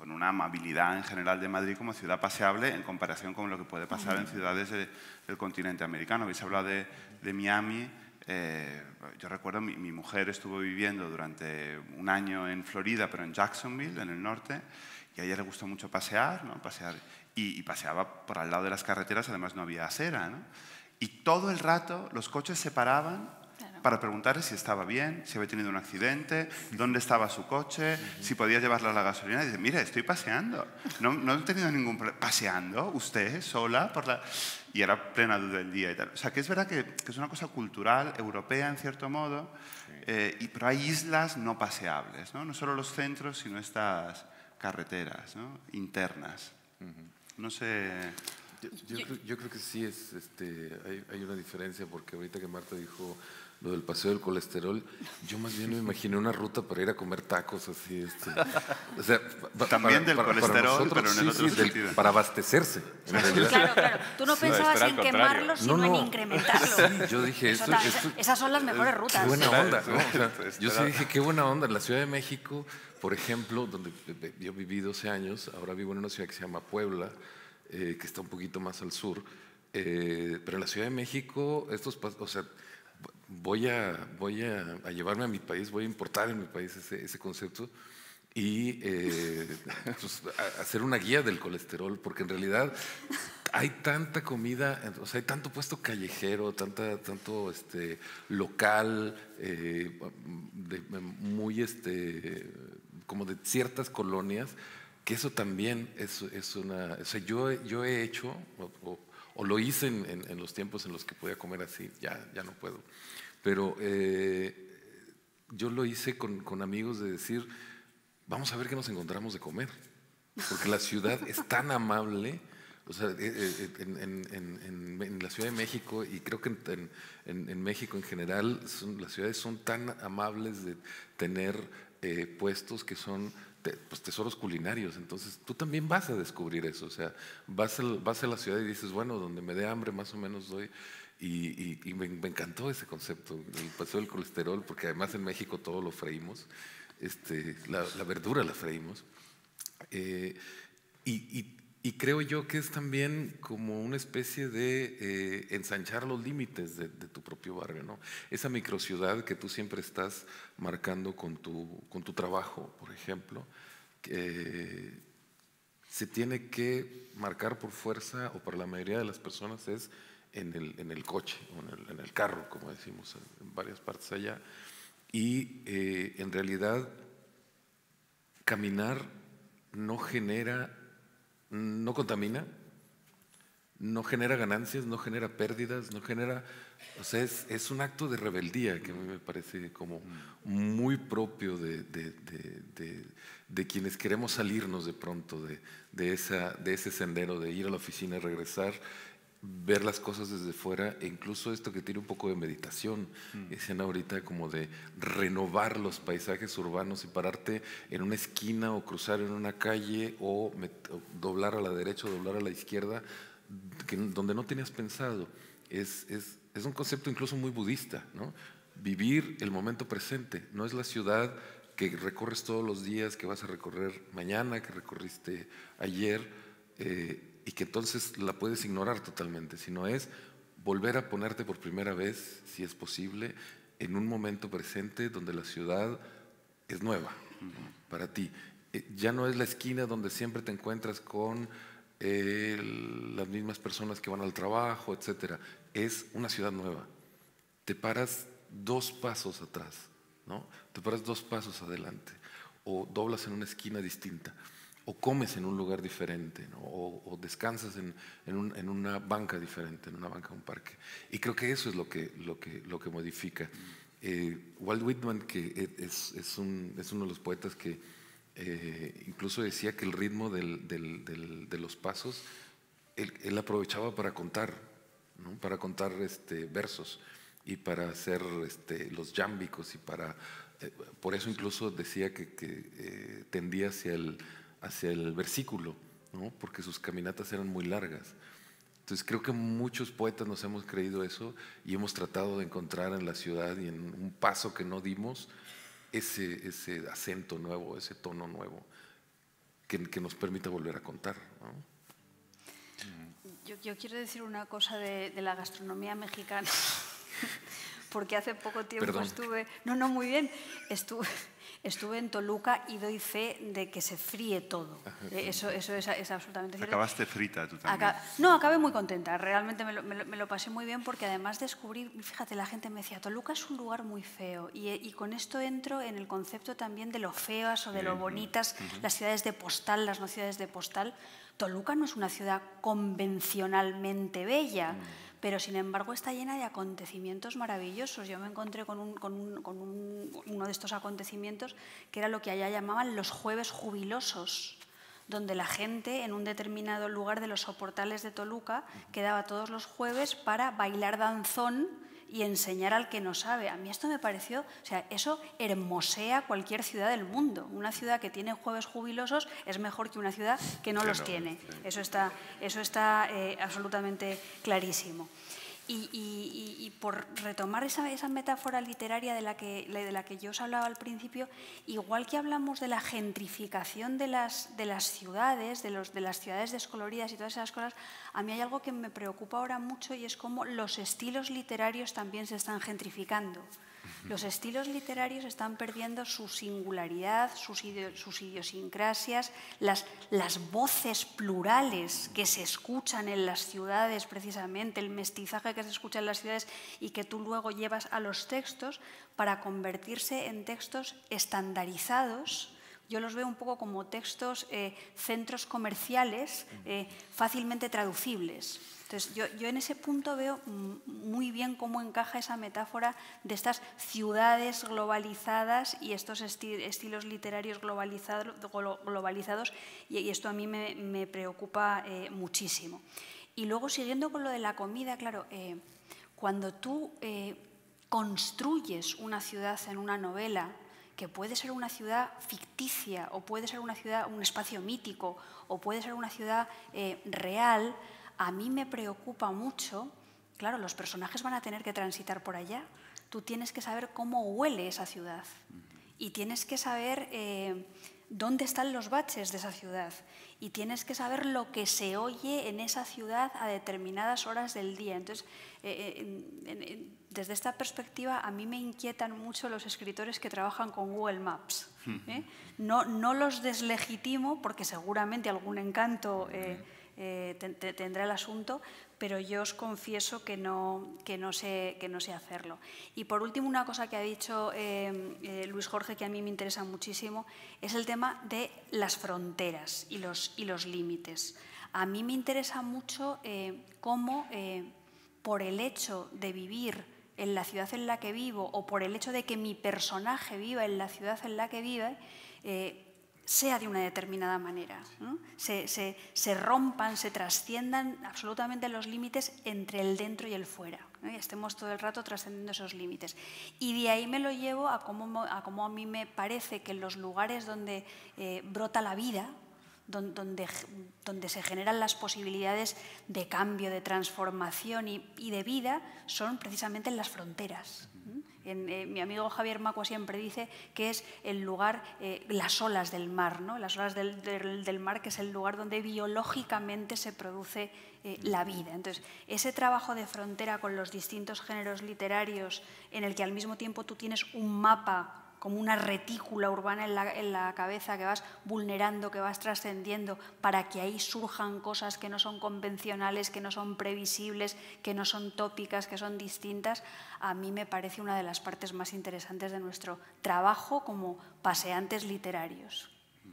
con una amabilidad en general de Madrid como ciudad paseable en comparación con lo que puede pasar en ciudades de, del continente americano. Habéis hablado de, de Miami. Eh, yo recuerdo, mi, mi mujer estuvo viviendo durante un año en Florida, pero en Jacksonville, en el norte, y a ella le gustó mucho pasear, ¿no? Pasear, y, y paseaba por al lado de las carreteras, además no había acera, ¿no? Y todo el rato los coches se paraban para preguntarle si estaba bien, si había tenido un accidente, dónde estaba su coche, si podía llevarla a la gasolina. Y dice, mire, estoy paseando, no, no he tenido ningún problema. ¿Paseando? ¿Usted sola? Por la... Y era plena luz del día y tal. O sea, que es verdad que, que es una cosa cultural, europea en cierto modo, sí. eh, y, pero hay islas no paseables, ¿no? No solo los centros, sino estas carreteras, ¿no? Internas. Uh-huh. No sé... Yo, yo, creo, yo creo que sí es, este, hay, hay una diferencia, porque ahorita que Marta dijo lo del paseo del colesterol, yo más bien me imaginé una ruta para ir a comer tacos, así, este, o sea, también para, del para, colesterol, para nosotros, pero en el sí, otro sí, sentido. Del, para abastecerse. Claro, claro. Tú no pensabas no, en quemarlo, sino no, no. en incrementarlo. Sí, yo dije, Eso, esto, esto, esto, esas son las mejores rutas. Qué buena onda, ¿no? O sea, yo sí dije, qué buena onda. En la Ciudad de México, por ejemplo, donde yo viví doce años, ahora vivo en una ciudad que se llama Puebla, eh, que está un poquito más al sur, eh, pero en la Ciudad de México, estos, o sea, voy a, voy a, a llevarme a mi país, voy a importar en mi país ese, ese concepto y eh, pues, a, hacer una guía del colesterol, porque en realidad hay tanta comida, o sea, hay tanto puesto callejero, tanta, tanto este, local, eh, de, muy este, como de ciertas colonias, que eso también es, es una... O sea, yo, yo he hecho, o, o, o lo hice en, en, en los tiempos en los que podía comer así, ya, ya no puedo, pero eh, yo lo hice con, con amigos de decir, vamos a ver qué nos encontramos de comer, porque la ciudad es tan amable, o sea, en, en, en, en la Ciudad de México, y creo que en, en, en México en general, son, las ciudades son tan amables de tener eh, puestos que son... Pues tesoros culinarios, entonces tú también vas a descubrir eso, o sea, vas a, vas a la ciudad y dices, bueno, donde me dé hambre más o menos doy, y, y, y me, me encantó ese concepto, el paseo del colesterol, porque además en México todo lo freímos, este, la, la verdura la freímos, eh, y, y, y creo yo que es también como una especie de eh, ensanchar los límites de, de tu propio barrio, ¿no? Esa microciudad que tú siempre estás marcando con tu, con tu trabajo, por ejemplo, que se tiene que marcar por fuerza, o para la mayoría de las personas es en el, en el coche, o en el, en el carro, como decimos en varias partes allá, y eh, en realidad caminar no genera... no contamina, no genera ganancias, no genera pérdidas, no genera... O sea, es, es un acto de rebeldía que a mí me parece como muy propio de, de, de, de, de quienes queremos salirnos de pronto de, de, esa, de ese sendero, de ir a la oficina y regresar, ver las cosas desde fuera, e incluso esto que tiene un poco de meditación, mm. decían ahorita, como de renovar los paisajes urbanos y pararte en una esquina o cruzar en una calle o, met, o doblar a la derecha o doblar a la izquierda, que, donde no tenías pensado. Es, es, es un concepto incluso muy budista, ¿no? Vivir el momento presente, no es la ciudad que recorres todos los días, que vas a recorrer mañana, que recorriste ayer, eh, y que entonces la puedes ignorar totalmente, sino es volver a ponerte por primera vez, si es posible, en un momento presente donde la ciudad es nueva uh-huh. para ti. Eh, ya no es la esquina donde siempre te encuentras con eh, las mismas personas que van al trabajo, etcétera. Es una ciudad nueva. Te paras dos pasos atrás, ¿no? Te paras dos pasos adelante, o doblas en una esquina distinta, o comes en un lugar diferente, ¿no? o, o descansas en, en, un, en una banca diferente, en una banca de un parque. Y creo que eso es lo que, lo que, lo que modifica. Eh, Walt Whitman, que es, es, un, es uno de los poetas que eh, incluso decía que el ritmo del, del, del, de los pasos, él, él aprovechaba para contar, ¿no? Para contar este, versos y para hacer este, los jámbicos, y para, eh, por eso incluso decía que, que eh, tendía hacia el hacia el versículo, ¿no? Porque sus caminatas eran muy largas. Entonces creo que muchos poetas nos hemos creído eso y hemos tratado de encontrar en la ciudad y en un paso que no dimos ese, ese acento nuevo, ese tono nuevo. que, que nos permita volver a contar, ¿no? Yo, yo quiero decir una cosa de, de la gastronomía mexicana, porque hace poco tiempo Perdón. estuve... No, no, muy bien. Estuve, estuve en Toluca y doy fe de que se fríe todo. Eso, eso es, es absolutamente cierto. Acabaste frita tú también. Acá, no, acabé muy contenta. Realmente me lo, me, lo, me lo pasé muy bien porque además descubrí, fíjate, la gente me decía, Toluca es un lugar muy feo. Y, y con esto entro en el concepto también de lo feas o de lo bonitas, uh-huh. las ciudades de postal, las no ciudades de postal. Toluca no es una ciudad convencionalmente bella, mm. pero sin embargo está llena de acontecimientos maravillosos. Yo me encontré con, un, con, un, con un, uno de estos acontecimientos que era lo que allá llamaban los jueves jubilosos, donde la gente en un determinado lugar de los soportales de Toluca quedaba todos los jueves para bailar danzón y enseñar al que no sabe. A mí esto me pareció, o sea, eso hermosea cualquier ciudad del mundo. Una ciudad que tiene jueves jubilosos es mejor que una ciudad que no sí, los no, tiene. Sí. Eso está, eso está eh, absolutamente clarísimo. Y, y, y por retomar esa, esa metáfora literaria de la, que, de la que yo os hablaba al principio, igual que hablamos de la gentrificación de las, de las ciudades, de, los, de las ciudades descoloridas y todas esas cosas, a mí hay algo que me preocupa ahora mucho y es cómo los estilos literarios también se están gentrificando. Los estilos literarios están perdiendo su singularidad, sus, ideo, sus idiosincrasias, las, las voces plurales que se escuchan en las ciudades precisamente, el mestizaje que se escucha en las ciudades y que tú luego llevas a los textos para convertirse en textos estandarizados. Yo los veo un poco como textos, eh, centros comerciales eh, fácilmente traducibles. Entonces, yo, yo en ese punto veo muy bien cómo encaja esa metáfora de estas ciudades globalizadas y estos esti estilos literarios globalizado, globalizados, y, y esto a mí me, me preocupa eh, muchísimo. Y luego, siguiendo con lo de la comida, claro, eh, cuando tú eh, construyes una ciudad en una novela, que puede ser una ciudad ficticia o puede ser una ciudad, un espacio mítico o puede ser una ciudad eh, real, a mí me preocupa mucho, claro, los personajes van a tener que transitar por allá, tú tienes que saber cómo huele esa ciudad y tienes que saber eh, dónde están los baches de esa ciudad y tienes que saber lo que se oye en esa ciudad a determinadas horas del día. Entonces, eh, en, en, desde esta perspectiva, a mí me inquietan mucho los escritores que trabajan con Google Maps. ¿eh? No, no los deslegitimo porque seguramente algún encanto eh, eh, te, te tendrá el asunto, pero yo os confieso que no, que no, sé, que no sé hacerlo. Y por último, una cosa que ha dicho eh, eh, Luis Jorge, que a mí me interesa muchísimo, es el tema de las fronteras y los, y los límites. A mí me interesa mucho eh, cómo, eh, por el hecho de vivir en la ciudad en la que vivo o por el hecho de que mi personaje viva en la ciudad en la que vive, eh, sea de una determinada manera, ¿no? se, se, se rompan, se trasciendan absolutamente los límites entre el dentro y el fuera, ¿no? Y estemos todo el rato trascendiendo esos límites. Y de ahí me lo llevo a cómo a, cómo a mí me parece que en los lugares donde eh, brota la vida, donde, donde, donde se generan las posibilidades de cambio, de transformación y, y de vida, son precisamente en las fronteras. En, eh, mi amigo Javier Macua siempre dice que es el lugar, eh, las olas del mar, ¿no? Las olas del, del, del mar, que es el lugar donde biológicamente se produce eh, la vida. Entonces, ese trabajo de frontera con los distintos géneros literarios, en el que al mismo tiempo tú tienes un mapa como una retícula urbana en la, en la cabeza que vas vulnerando, que vas trascendiendo, para que ahí surjan cosas que no son convencionales, que no son previsibles, que no son tópicas, que son distintas, a mí me parece una de las partes más interesantes de nuestro trabajo como paseantes literarios.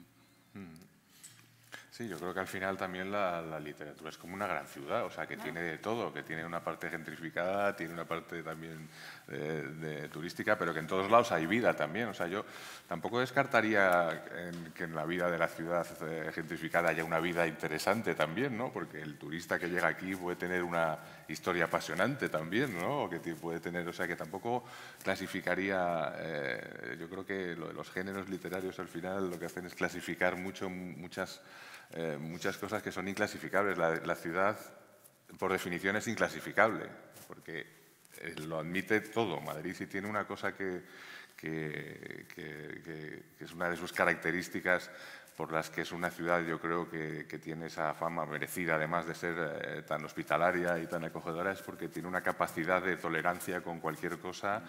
Sí, yo creo que al final también la, la literatura es como una gran ciudad, o sea, que claro, tiene de todo, que tiene una parte gentrificada, tiene una parte también de, de turística, pero que en todos lados hay vida también. O sea, yo tampoco descartaría en, que en la vida de la ciudad eh, gentrificada haya una vida interesante también, ¿no? Porque el turista que llega aquí puede tener una historia apasionante también, ¿no? O que puede tener, o sea, que tampoco clasificaría, eh, yo creo que lo de los géneros literarios al final lo que hacen es clasificar mucho, muchas... Eh, muchas cosas que son inclasificables. La, la ciudad, por definición, es inclasificable, porque eh, lo admite todo. Madrid sí tiene una cosa que, que, que, que, que es una de sus características por las que es una ciudad, yo creo que, que tiene esa fama merecida, además de ser eh, tan hospitalaria y tan acogedora, es porque tiene una capacidad de tolerancia con cualquier cosa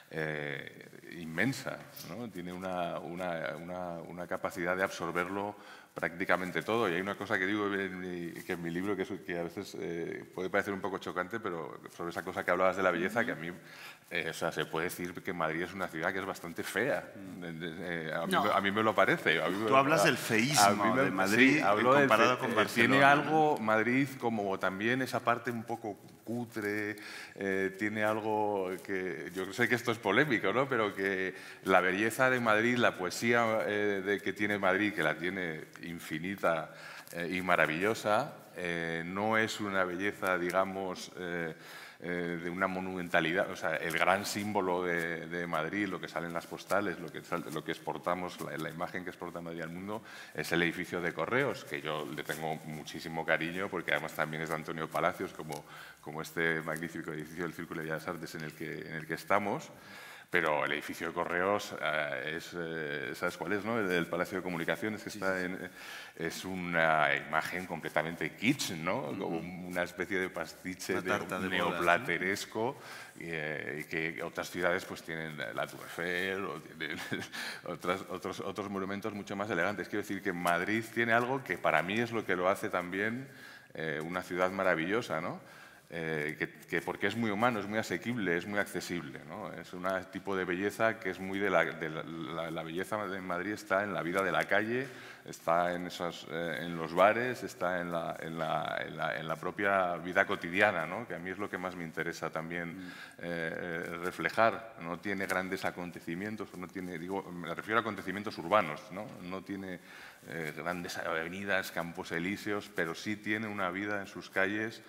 eh, inmensa, ¿no? Tiene una, una, una, una capacidad de absorberlo prácticamente todo. Y hay una cosa que digo en mi, que en mi libro que, es, que a veces eh, puede parecer un poco chocante, pero sobre esa cosa que hablabas de la belleza, que a mí, eh, o sea, se puede decir que Madrid es una ciudad que es bastante fea. Eh, a, mí, no. a mí me lo parece. A mí Tú me, hablas a, del feísmo me, de Madrid sí, hablo comparado del, con eh, Barcelona. Tiene algo, Madrid, como también esa parte un poco cutre, eh, tiene algo que, yo sé que esto es polémico, ¿no? Pero que la belleza de Madrid, la poesía eh, de que tiene Madrid, que la tiene infinita eh, y maravillosa, eh, no es una belleza, digamos, eh, eh, de una monumentalidad. O sea, el gran símbolo de, de Madrid, lo que sale en las postales, lo que, lo que exportamos, la, la imagen que exporta Madrid al mundo, es el edificio de Correos, que yo le tengo muchísimo cariño, porque además también es de Antonio Palacios, como, como este magnífico edificio del Círculo de Bellas Artes en el que, en el que estamos. Pero el edificio de Correos eh, es, eh, ¿sabes cuál es, no? El Palacio de Comunicaciones, que está en, es una imagen completamente kitsch, ¿no? Como una especie de pastiche de, de neoplateresco, ¿no? y, eh, y que otras ciudades pues tienen la Tour Eiffel o tienen otras, otros, otros monumentos mucho más elegantes. Quiero decir que Madrid tiene algo que para mí es lo que lo hace también eh, una ciudad maravillosa, ¿no? Eh, que, que porque es muy humano, es muy asequible, es muy accesible, ¿no? Es un tipo de belleza que es muy de la, de la, la, la belleza de Madrid está en la vida de la calle, está en, esos, eh, en los bares, está en la, en, la, en, la, en la propia vida cotidiana, ¿no? Que a mí es lo que más me interesa también eh, reflejar. No tiene grandes acontecimientos, no tiene, digo, me refiero a acontecimientos urbanos, ¿no? No tiene eh, grandes avenidas, campos elíseos, pero sí tiene una vida en sus calles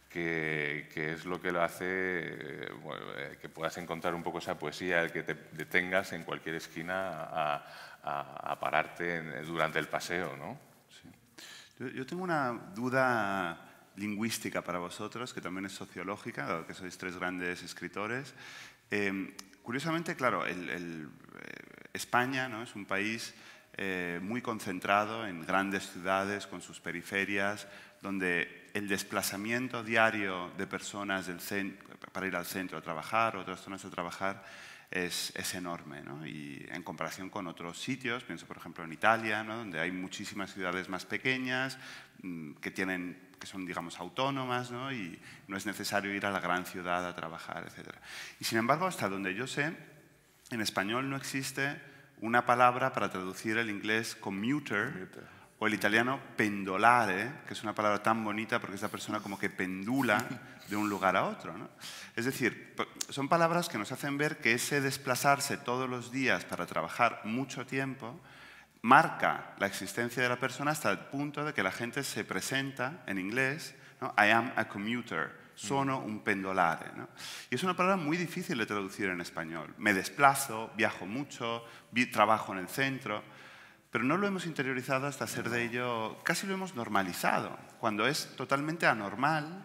Que, que es lo que lo hace eh, bueno, eh, que puedas encontrar un poco esa poesía, el que te detengas en cualquier esquina a, a, a pararte en, durante el paseo, ¿no? Sí. Yo, yo tengo una duda lingüística para vosotros, que también es sociológica, dado que sois tres grandes escritores. Eh, curiosamente, claro, el, el, eh, España, ¿no? Es un país eh, muy concentrado en grandes ciudades con sus periferias, donde el desplazamiento diario de personas del para ir al centro a trabajar o otras zonas a trabajar es, es enorme, ¿no? Y en comparación con otros sitios, pienso por ejemplo en Italia, ¿no? Donde hay muchísimas ciudades más pequeñas que, tienen, que son, digamos, autónomas, ¿no? Y no es necesario ir a la gran ciudad a trabajar, etcétera. Y sin embargo, hasta donde yo sé, en español no existe una palabra para traducir el inglés commuter, commuter. O el italiano pendolare, que es una palabra tan bonita porque es la persona como que pendula de un lugar a otro, ¿no? Es decir, son palabras que nos hacen ver que ese desplazarse todos los días para trabajar mucho tiempo marca la existencia de la persona hasta el punto de que la gente se presenta en inglés, ¿no? I am a commuter, sono un pendolare, ¿no? Y es una palabra muy difícil de traducir en español. Me desplazo, viajo mucho, trabajo en el centro. Pero no lo hemos interiorizado hasta ser de ello, casi lo hemos normalizado, cuando es totalmente anormal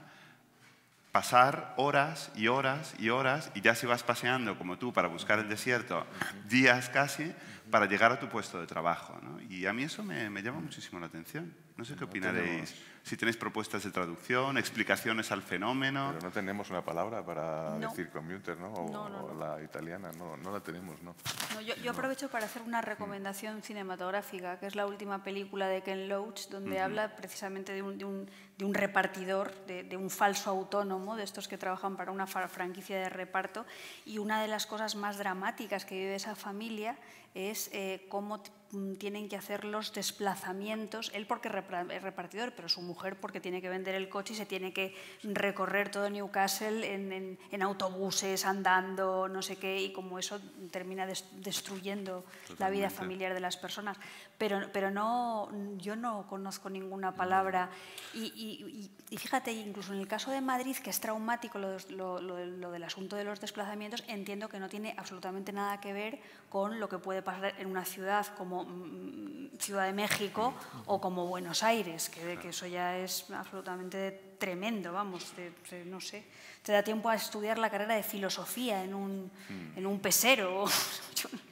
pasar horas y horas y horas, y ya si vas paseando como tú para buscar el desierto, días casi, para llegar a tu puesto de trabajo, ¿no? Y a mí eso me, me llama muchísimo la atención. No sé qué opinaréis, si tenéis propuestas de traducción, explicaciones al fenómeno. Pero no tenemos una palabra para no. decir commuter, ¿no? O, no, no, no. o la italiana, no, no la tenemos, ¿no? no yo, yo aprovecho para hacer una recomendación cinematográfica, que es la última película de Ken Loach, donde uh-huh. habla precisamente de un, de un, de un repartidor, de, de un falso autónomo, de estos que trabajan para una franquicia de reparto, y una de las cosas más dramáticas que vive esa familia es eh, cómo tienen que hacer los desplazamientos, él porque es repartidor, pero su mujer porque tiene que vender el coche y se tiene que recorrer todo Newcastle en, en, en autobuses, andando, no sé qué, y como eso termina des, destruyendo Totalmente. La vida familiar de las personas. Pero, pero no, yo no conozco ninguna palabra. Y, y, y fíjate, incluso en el caso de Madrid, que es traumático lo, lo, lo, lo del asunto de los desplazamientos, entiendo que no tiene absolutamente nada que ver con lo que puede pasar en una ciudad como Ciudad de México o como Buenos Aires, que, que eso ya es absolutamente tremendo, vamos, te, te, no sé, te da tiempo a estudiar la carrera de filosofía en un, en un pecero.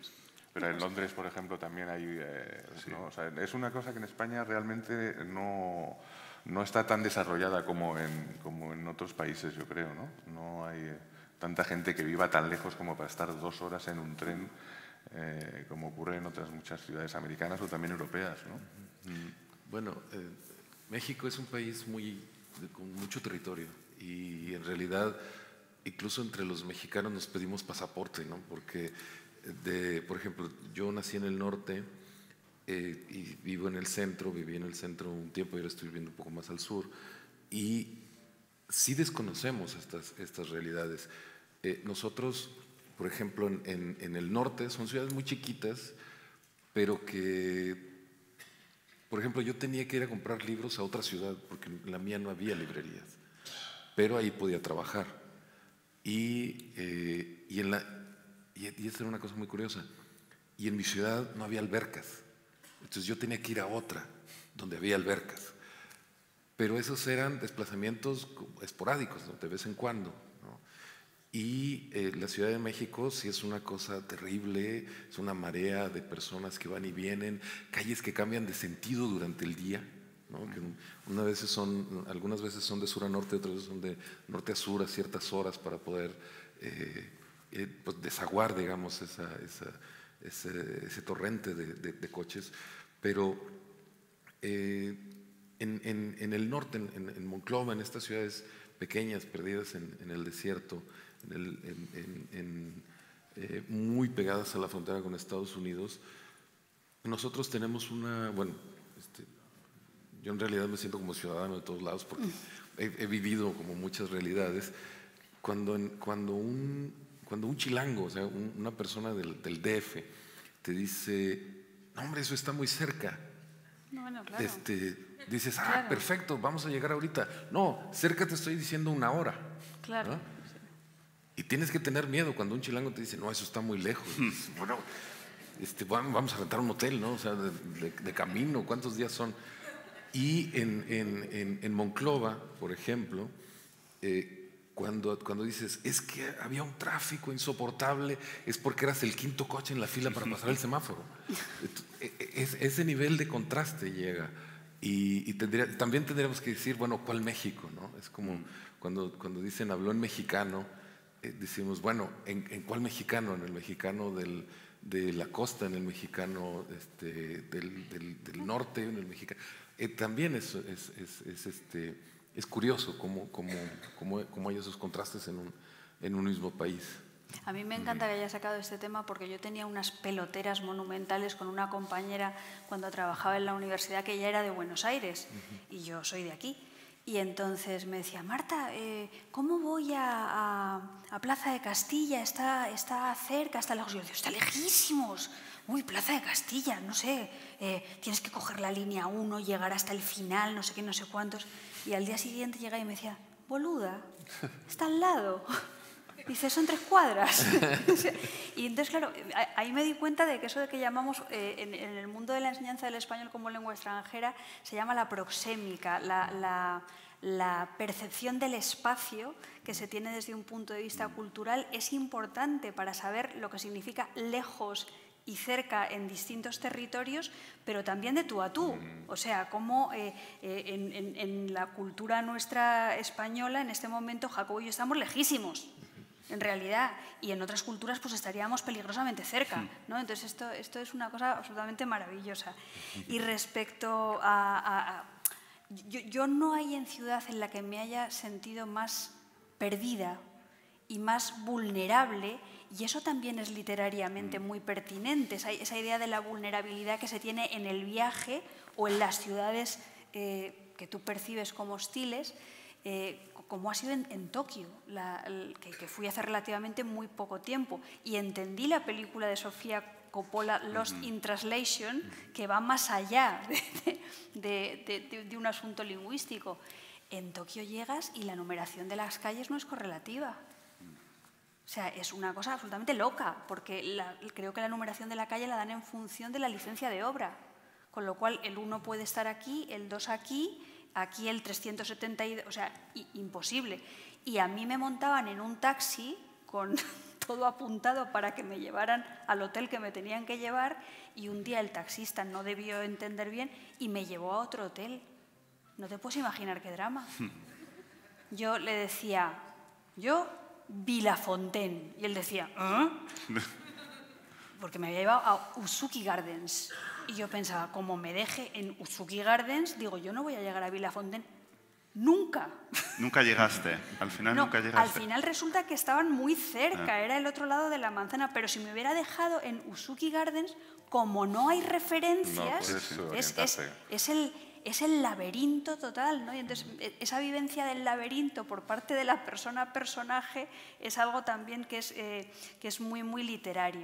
Pero en Londres, por ejemplo, también hay... Eh, sí. ¿no? O sea, es una cosa que en España realmente no, no está tan desarrollada como en, como en otros países, yo creo, ¿no? No hay tanta gente que viva tan lejos como para estar dos horas en un tren, eh, como ocurre en otras muchas ciudades americanas o también europeas, ¿no? Uh-huh. Bueno, eh, México es un país muy, con mucho territorio y en realidad incluso entre los mexicanos nos pedimos pasaporte, ¿no? Porque, de, por ejemplo, yo nací en el norte eh, y vivo en el centro, viví en el centro un tiempo y ahora estoy viviendo un poco más al sur y sí desconocemos estas, estas realidades. Eh, nosotros, por ejemplo, en, en, en el norte son ciudades muy chiquitas, pero que... Por ejemplo, yo tenía que ir a comprar libros a otra ciudad porque en la mía no había librerías, pero ahí podía trabajar. Y, eh, y, en la, y, y esta era una cosa muy curiosa. Y en mi ciudad no había albercas. Entonces yo tenía que ir a otra donde había albercas. Pero esos eran desplazamientos esporádicos, ¿no? De vez en cuando, ¿no? Y eh, la Ciudad de México sí es una cosa terrible, es una marea de personas que van y vienen, calles que cambian de sentido durante el día, ¿no? Que una vez son, algunas veces son de sur a norte, otras veces son de norte a sur a ciertas horas para poder eh, eh, pues desaguar, digamos, esa, esa, ese, ese torrente de, de, de coches. Pero eh, en, en, en el norte, en, en Monclova, en estas ciudades pequeñas, perdidas en, en el desierto, En el, en, en, en, eh, muy pegadas a la frontera con Estados Unidos, nosotros tenemos una, bueno, este, yo en realidad me siento como ciudadano de todos lados porque he, he vivido como muchas realidades. Cuando, en, cuando, un, cuando un chilango, o sea, un, una persona del, del D F te dice, no hombre, eso está muy cerca, no, bueno, claro. este, dices, ah, claro. perfecto, vamos a llegar ahorita. No, cerca te estoy diciendo una hora. Claro. ¿No? Y tienes que tener miedo cuando un chilango te dice, no, eso está muy lejos. Dices, bueno, este, vamos a rentar un hotel, ¿no? O sea, de, de, de camino, ¿cuántos días son? Y en, en, en, en Monclova, por ejemplo, eh, cuando, cuando dices, es que había un tráfico insoportable, es porque eras el quinto coche en la fila para pasar el semáforo. Es, ese nivel de contraste llega. Y, y tendría, también tendríamos que decir, bueno, ¿cuál México? ¿No? Es como cuando, cuando dicen, habló en mexicano, Eh, decimos, bueno, ¿en, ¿en cuál mexicano? ¿En el mexicano del, de la costa, en el mexicano este, del, del, del norte, en el mexicano? Eh, también es, es, es, es, este, es curioso cómo, cómo, cómo, cómo hay esos contrastes en un, en un mismo país. A mí me encanta que haya sacado este tema porque yo tenía unas peloteras monumentales con una compañera cuando trabajaba en la universidad que ella era de Buenos Aires uh-huh. y yo soy de aquí. Y entonces me decía, Marta, eh, ¿cómo voy a, a, a Plaza de Castilla? ¿Está, está cerca? ¿Está lejos? Yo digo, está lejísimos. Uy, Plaza de Castilla, no sé, eh, tienes que coger la línea uno, llegar hasta el final, no sé qué, no sé cuántos. Y al día siguiente llega y me decía, boluda, está al lado. Dice, son tres cuadras. Y entonces, claro, ahí me di cuenta de que eso de que llamamos, eh, en, en el mundo de la enseñanza del español como lengua extranjera, se llama la proxémica, la, la, la percepción del espacio que se tiene desde un punto de vista cultural es importante para saber lo que significa lejos y cerca en distintos territorios, pero también de tú a tú. O sea, como eh, eh, en, en, en la cultura nuestra española, en este momento, Jacobo y yo estamos lejísimos. En realidad, y en otras culturas pues estaríamos peligrosamente cerca, ¿no? Entonces esto, esto es una cosa absolutamente maravillosa. Y respecto a... a, a yo, yo no hay en ciudad en la que me haya sentido más perdida y más vulnerable, y eso también es literariamente muy pertinente, esa, esa idea de la vulnerabilidad que se tiene en el viaje o en las ciudades eh, que tú percibes como hostiles, eh, como ha sido en, en Tokio, la, el, que, que fui hace relativamente muy poco tiempo, y entendí la película de Sofía Coppola, Lost uh-huh. in Translation, uh-huh. que va más allá de, de, de, de, de un asunto lingüístico. En Tokio llegas y la numeración de las calles no es correlativa. O sea, es una cosa absolutamente loca, porque la, creo que la numeración de la calle la dan en función de la licencia de obra, con lo cual el uno puede estar aquí, el dos aquí, aquí el trescientos setenta y dos, o sea, imposible. Y a mí me montaban en un taxi con todo apuntado para que me llevaran al hotel que me tenían que llevar, y un día el taxista no debió entender bien y me llevó a otro hotel. No te puedes imaginar qué drama. Yo le decía, yo, Vilafontaine, y él decía, ¿eh? Porque me había llevado a Usuki Gardens. Y yo pensaba, como me deje en Usuki Gardens, digo, yo no voy a llegar a Vilafontaine nunca. Nunca llegaste, al final no, nunca llegaste. Al final resulta que estaban muy cerca, ah. era el otro lado de la manzana, pero si me hubiera dejado en Usuki Gardens, como no hay referencias, no es, es, es, el, es el laberinto total, ¿no? Y entonces esa vivencia del laberinto por parte de la persona-personaje es algo también que es, eh, que es muy, muy literario.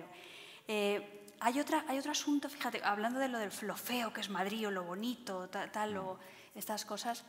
Eh, hay, otra, hay otro asunto, fíjate, hablando de lo del lo feo que es Madrid o lo bonito, tal, tal o estas cosas,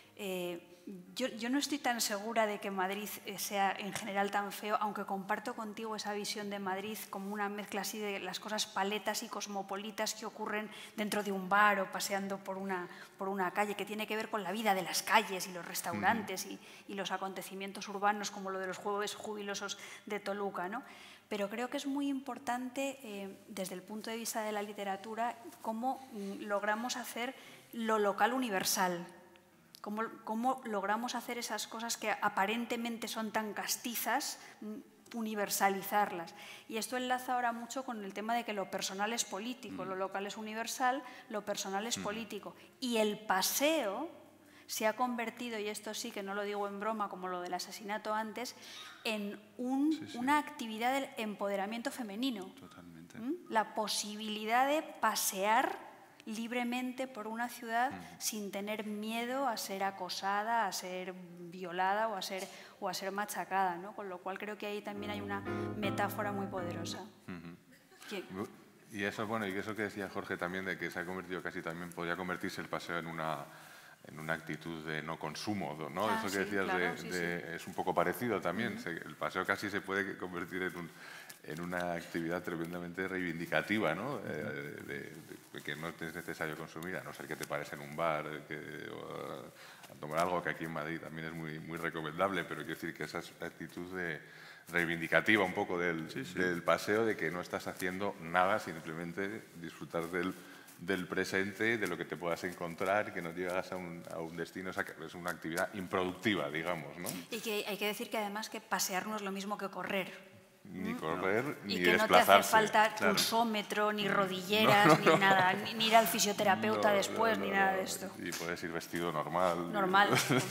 eh, yo, yo no estoy tan segura de que Madrid sea en general tan feo, aunque comparto contigo esa visión de Madrid como una mezcla así de las cosas paletas y cosmopolitas que ocurren dentro de un bar o paseando por una, por una calle, que tiene que ver con la vida de las calles y los restaurantes uh-huh. y, y los acontecimientos urbanos como lo de los Juegos Jubilosos de Toluca, ¿no? Pero creo que es muy importante, eh, desde el punto de vista de la literatura, cómo mm, logramos hacer lo local universal, cómo, cómo logramos hacer esas cosas que aparentemente son tan castizas, mm, universalizarlas. Y esto enlaza ahora mucho con el tema de que lo personal es político, mm. lo local es universal, lo personal es mm. político. Y el paseo se ha convertido, y esto sí que no lo digo en broma como lo del asesinato antes, en un, sí, sí. una actividad del empoderamiento femenino. Totalmente. ¿Mm? La posibilidad de pasear libremente por una ciudad mm. sin tener miedo a ser acosada, a ser violada o a ser, o a ser machacada, ¿no? Con lo cual creo que ahí también hay una metáfora muy poderosa. Mm-hmm. que, y eso, bueno, y eso que decía Jorge también, de que se ha convertido casi también, podría convertirse el paseo en una... en una actitud de no consumo, ¿no? Ah, Eso que sí, decías claro, de, sí, de, sí. es un poco parecido también. Uh-huh. Se, el paseo casi se puede convertir en, un, en una actividad tremendamente reivindicativa, ¿no? Uh-huh. eh, de, de, que no es necesario consumir, a no ser que te pares en un bar, que, o a, a tomar algo, que aquí en Madrid también es muy, muy recomendable, pero quiero decir que esa actitud de reivindicativa un poco del, sí, sí. del paseo, de que no estás haciendo nada, simplemente disfrutar del del presente, de lo que te puedas encontrar, que no llegas a un, a un destino, o sea, que es una actividad improductiva, digamos, ¿no? Y que hay que decir que además que pasear no es lo mismo que correr. Ni correr, no. ni y que desplazarse. No te hace falta claro. pulsómetro, ni rodilleras, no, no, no, ni nada, ni, ni ir al fisioterapeuta no, después, no, no, ni nada no. de esto. Y puedes ir vestido normal. Normal,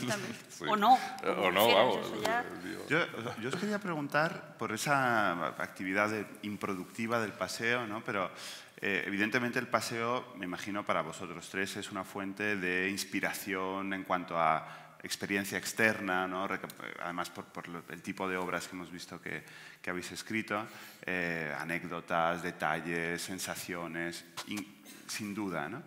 sí. O no. O no, vamos. Ya... Yo, yo os quería preguntar por esa actividad de, improductiva del paseo, ¿no? Pero eh, evidentemente el paseo, me imagino para vosotros tres, es una fuente de inspiración en cuanto a experiencia externa, ¿no? Además por, por el tipo de obras que hemos visto que, que habéis escrito, eh, anécdotas, detalles, sensaciones, in, sin duda, ¿no?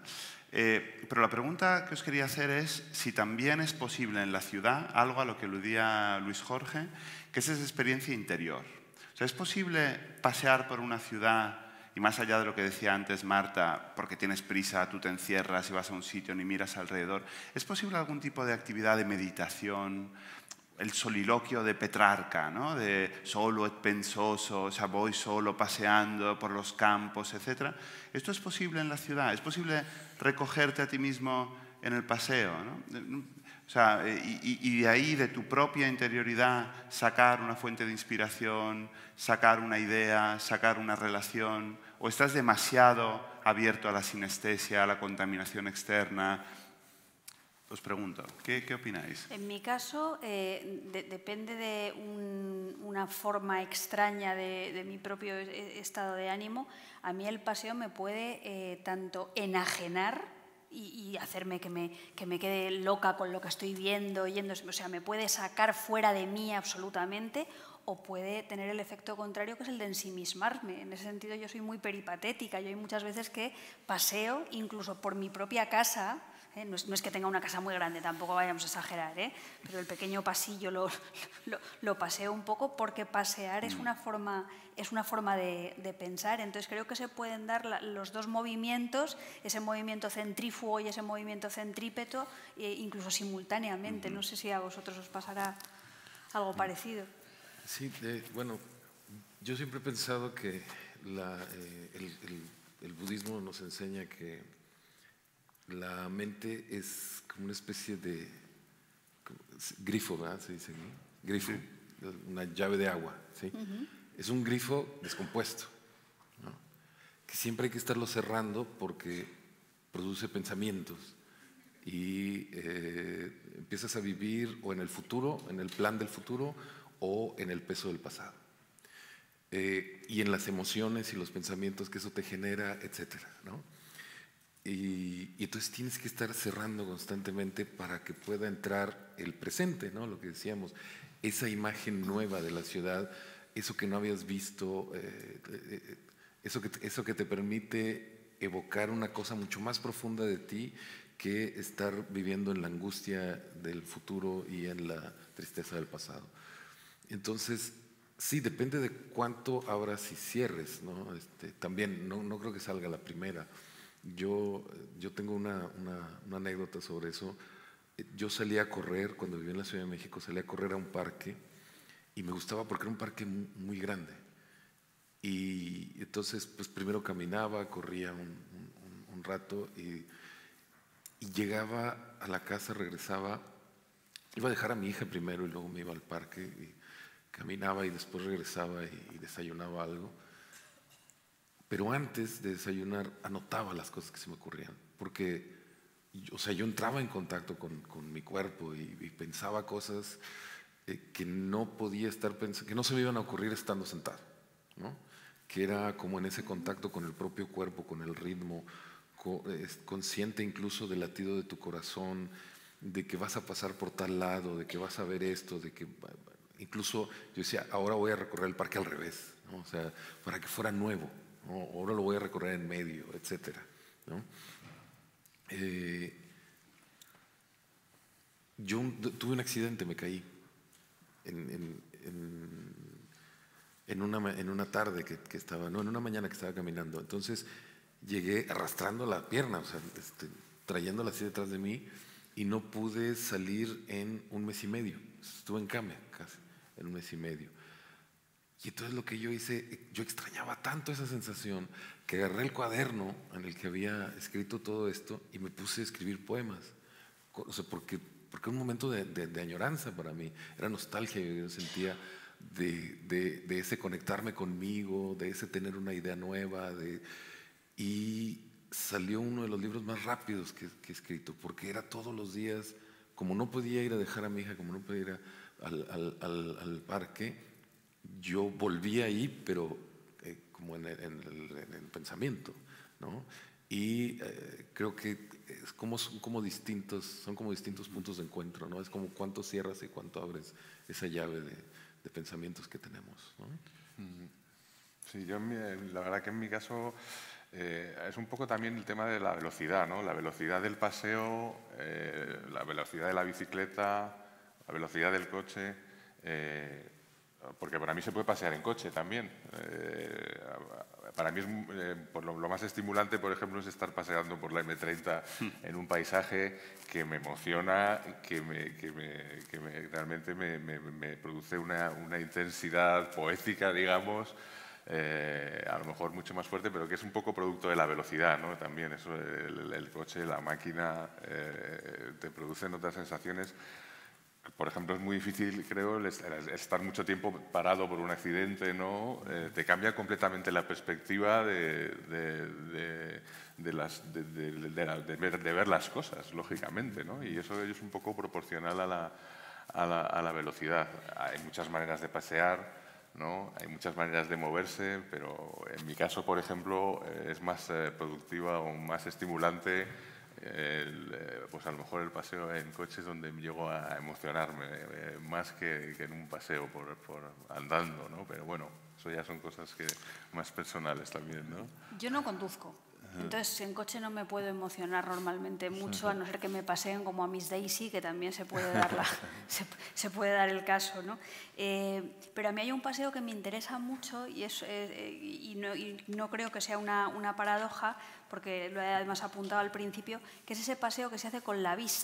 Eh, pero la pregunta que os quería hacer es si también es posible en la ciudad algo a lo que aludía Luis Jorge, que es esa experiencia interior. O sea, ¿es posible pasear por una ciudad y más allá de lo que decía antes Marta, porque tienes prisa, tú te encierras y vas a un sitio ni miras alrededor, ¿es posible algún tipo de actividad de meditación? El soliloquio de Petrarca, ¿no? De solo et pensoso, o sea, voy solo paseando por los campos, etcétera. ¿Esto es posible en la ciudad? ¿Es posible recogerte a ti mismo en el paseo, ¿no? O sea, y, y de ahí, de tu propia interioridad, sacar una fuente de inspiración, sacar una idea, sacar una relación, o estás demasiado abierto a la sinestesia, a la contaminación externa. Os pregunto, ¿qué, qué opináis? En mi caso, eh, de, depende de un, una forma extraña de, de mi propio estado de ánimo. A mí el paseo me puede eh, tanto enajenar y, y hacerme que me, que me quede loca con lo que estoy viendo, yendo, o sea, me puede sacar fuera de mí absolutamente, o puede tener el efecto contrario, que es el de ensimismarme. En ese sentido yo soy muy peripatética. Yo hay muchas veces que paseo, incluso por mi propia casa. ¿Eh? No, es, no es que tenga una casa muy grande, tampoco vayamos a exagerar, ¿eh? Pero el pequeño pasillo lo, lo, lo paseo un poco, porque pasear es una forma, es una forma de, de pensar. Entonces creo que se pueden dar la, los dos movimientos, ese movimiento centrífugo y ese movimiento centrípeto, eh, incluso simultáneamente. No sé si a vosotros os pasará algo parecido. Sí, eh, bueno, Yo siempre he pensado que la, eh, el, el, el budismo nos enseña que la mente es como una especie de grifo, ¿verdad? Se dice, ¿no? Grifo, sí. Una llave de agua, ¿sí? Uh-huh. Es un grifo descompuesto, ¿no? Que siempre hay que estarlo cerrando porque produce pensamientos y eh, empiezas a vivir o en el futuro, en el plan del futuro, o en el peso del pasado. Eh, y en las emociones y los pensamientos que eso te genera, etcétera, ¿no? Y, y entonces tienes que estar cerrando constantemente para que pueda entrar el presente, ¿no? Lo que decíamos, esa imagen nueva de la ciudad, eso que no habías visto, eh, eh, eso, que, eso que te permite evocar una cosa mucho más profunda de ti que estar viviendo en la angustia del futuro y en la tristeza del pasado. Entonces, sí, depende de cuánto abras y cierres, ¿no? Este, también, no, no creo que salga la primera. Yo, yo tengo una, una, una anécdota sobre eso. Yo salía a correr, cuando vivía en la Ciudad de México, salía a correr a un parque y me gustaba porque era un parque muy, muy grande. Y entonces, pues primero caminaba, corría un, un, un rato y, y llegaba a la casa, regresaba, iba a dejar a mi hija primero y luego me iba al parque y caminaba y después regresaba y, y desayunaba algo. Pero antes de desayunar anotaba las cosas que se me ocurrían, porque o sea, yo entraba en contacto con, con mi cuerpo y, y pensaba cosas eh, que no podía estar pensando, que no se me iban a ocurrir estando sentado, ¿no? Que era como en ese contacto con el propio cuerpo, con el ritmo, co, eh, consciente incluso del latido de tu corazón, de que vas a pasar por tal lado, de que vas a ver esto, de que incluso yo decía, ahora voy a recorrer el parque al revés, ¿no? O sea, para que fuera nuevo. ¿no? Ahora lo voy a recorrer en medio, etcétera, ¿no? Eh, yo tuve un accidente, me caí en, en, en, en, una, en una tarde que, que estaba, no, en una mañana que estaba caminando. Entonces llegué arrastrando la pierna, o sea, este, trayéndola así detrás de mí, y no pude salir en un mes y medio. Estuve en cama casi, en un mes y medio. Y entonces lo que yo hice, yo extrañaba tanto esa sensación que agarré el cuaderno en el que había escrito todo esto y me puse a escribir poemas. O sea, porque, porque era un momento de, de, de añoranza para mí, era nostalgia, yo sentía de, de, de ese conectarme conmigo, de ese tener una idea nueva. De, y salió uno de los libros más rápidos que, que he escrito, porque era todos los días, como no podía ir a dejar a mi hija, como no podía ir a, al, al, al, al parque, yo volví ahí, pero eh, como en el, en, el, en el pensamiento, ¿no? Y eh, creo que es como, son como distintos, son como distintos puntos de encuentro, ¿no? Es como cuánto cierras y cuánto abres esa llave de, de pensamientos que tenemos, ¿no? Sí, yo la verdad que en mi caso eh, es un poco también el tema de la velocidad, ¿no? La velocidad del paseo, eh, la velocidad de la bicicleta, la velocidad del coche. Eh, Porque para mí se puede pasear en coche también. Eh, para mí es, eh, por lo, lo más estimulante, por ejemplo, es estar paseando por la eme treinta en un paisaje que me emociona, que, me, que, me, que me, realmente me, me, me produce una, una intensidad poética, digamos, eh, a lo mejor mucho más fuerte, pero que es un poco producto de la velocidad, ¿no? También eso, el, el coche, la máquina, eh, te producen otras sensaciones. Por ejemplo, es muy difícil, creo, el estar mucho tiempo parado por un accidente, ¿no? Eh, te cambia completamente la perspectiva de, de, de, de, las, de, de, de, la, de, ver, de ver las cosas, lógicamente, ¿no? Y eso es un poco proporcional a la, a, la, a la velocidad. Hay muchas maneras de pasear, ¿no? Hay muchas maneras de moverse, pero en mi caso, por ejemplo, es más eh, productiva o más estimulante El, pues a lo mejor el paseo en coche es donde llego a emocionarme eh, más que, que en un paseo por, por andando, ¿no? Pero bueno, eso ya son cosas que más personales también, ¿no? Yo no conduzco, entonces en coche no me puedo emocionar normalmente mucho, a no ser que me paseen como a Miss Daisy, que también se puede dar, la, se, se puede dar el caso, ¿no? Eh, pero a mí hay un paseo que me interesa mucho y, es, eh, y, no, y no creo que sea una, una paradoja, porque lo he además apuntado al principio, que es ese paseo que se hace con la vista.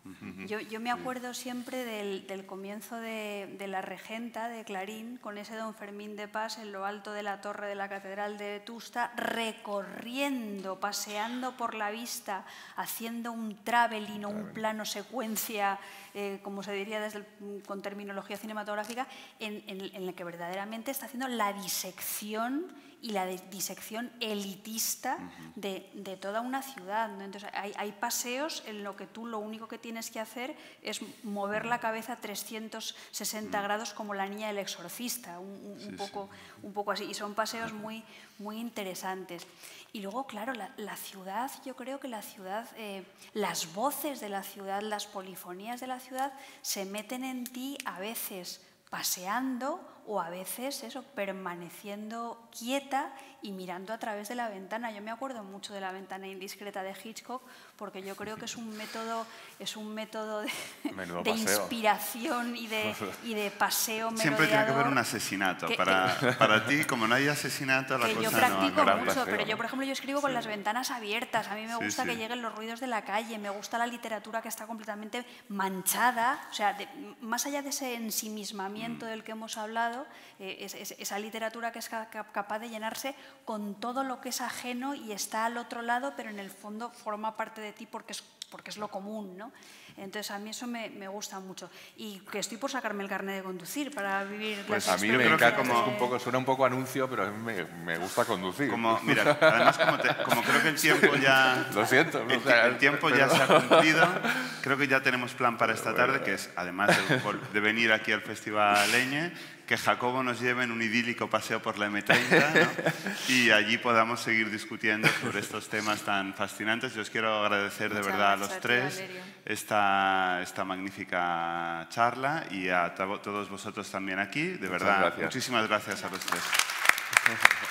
Uh-huh. yo, yo me acuerdo siempre del, del comienzo de, de La Regenta, de Clarín, con ese don Fermín de Pas en lo alto de la torre de la Catedral de Vetusta, recorriendo, paseando por la vista, haciendo un traveling o un plano secuencia, eh, como se diría desde el, con terminología cinematográfica, en, en, en el que verdaderamente está haciendo la disección y la disección elitista de, de toda una ciudad, ¿no? Entonces, hay, hay paseos en lo que tú lo único que tienes que hacer es mover la cabeza trescientos sesenta grados como la niña del exorcista, un, un, sí, un, poco, sí. un poco así. Y son paseos muy, muy interesantes. Y luego, claro, la, la ciudad, yo creo que la ciudad, eh, las voces de la ciudad, las polifonías de la ciudad se meten en ti a veces paseando o a veces eso, permaneciendo quieta y mirando a través de la ventana. Yo me acuerdo mucho de La ventana indiscreta de Hitchcock porque yo creo que es un método, es un método de, de inspiración y de, y de paseo merodeador. Siempre tiene que haber un asesinato. Que, para, que, para ti, como no hay asesinato, la que cosa yo practico no, mucho, paseo, pero ¿no? yo, por ejemplo, yo escribo sí. con las ventanas abiertas. A mí me gusta sí, que sí. lleguen los ruidos de la calle, me gusta la literatura que está completamente manchada. O sea, de, más allá de ese ensimismamiento mm. del que hemos hablado, Eh, es, es, esa literatura que es ca capaz de llenarse con todo lo que es ajeno y está al otro lado, pero en el fondo forma parte de ti porque es, porque es lo común, ¿no? Entonces, a mí eso me, me gusta mucho. Y que estoy por sacarme el carnet de conducir para vivir Pues las a mí me encanta, como... es un poco, suena un poco anuncio, pero a mí me, me gusta conducir. Como, mira, además, como, te, como creo que el tiempo ya... Lo siento. El, o sea, el tiempo pero... ya se ha cumplido. Creo que ya tenemos plan para esta tarde, que es, además de, de venir aquí al Festival Leñe, que Jacobo nos lleve en un idílico paseo por la eme treinta, ¿no? Y allí podamos seguir discutiendo sobre estos temas tan fascinantes. Yo os quiero agradecer de Muchas verdad a los gracias, tres esta, esta magnífica charla y a todos vosotros también aquí. De Muchas verdad, gracias. muchísimas gracias a los tres.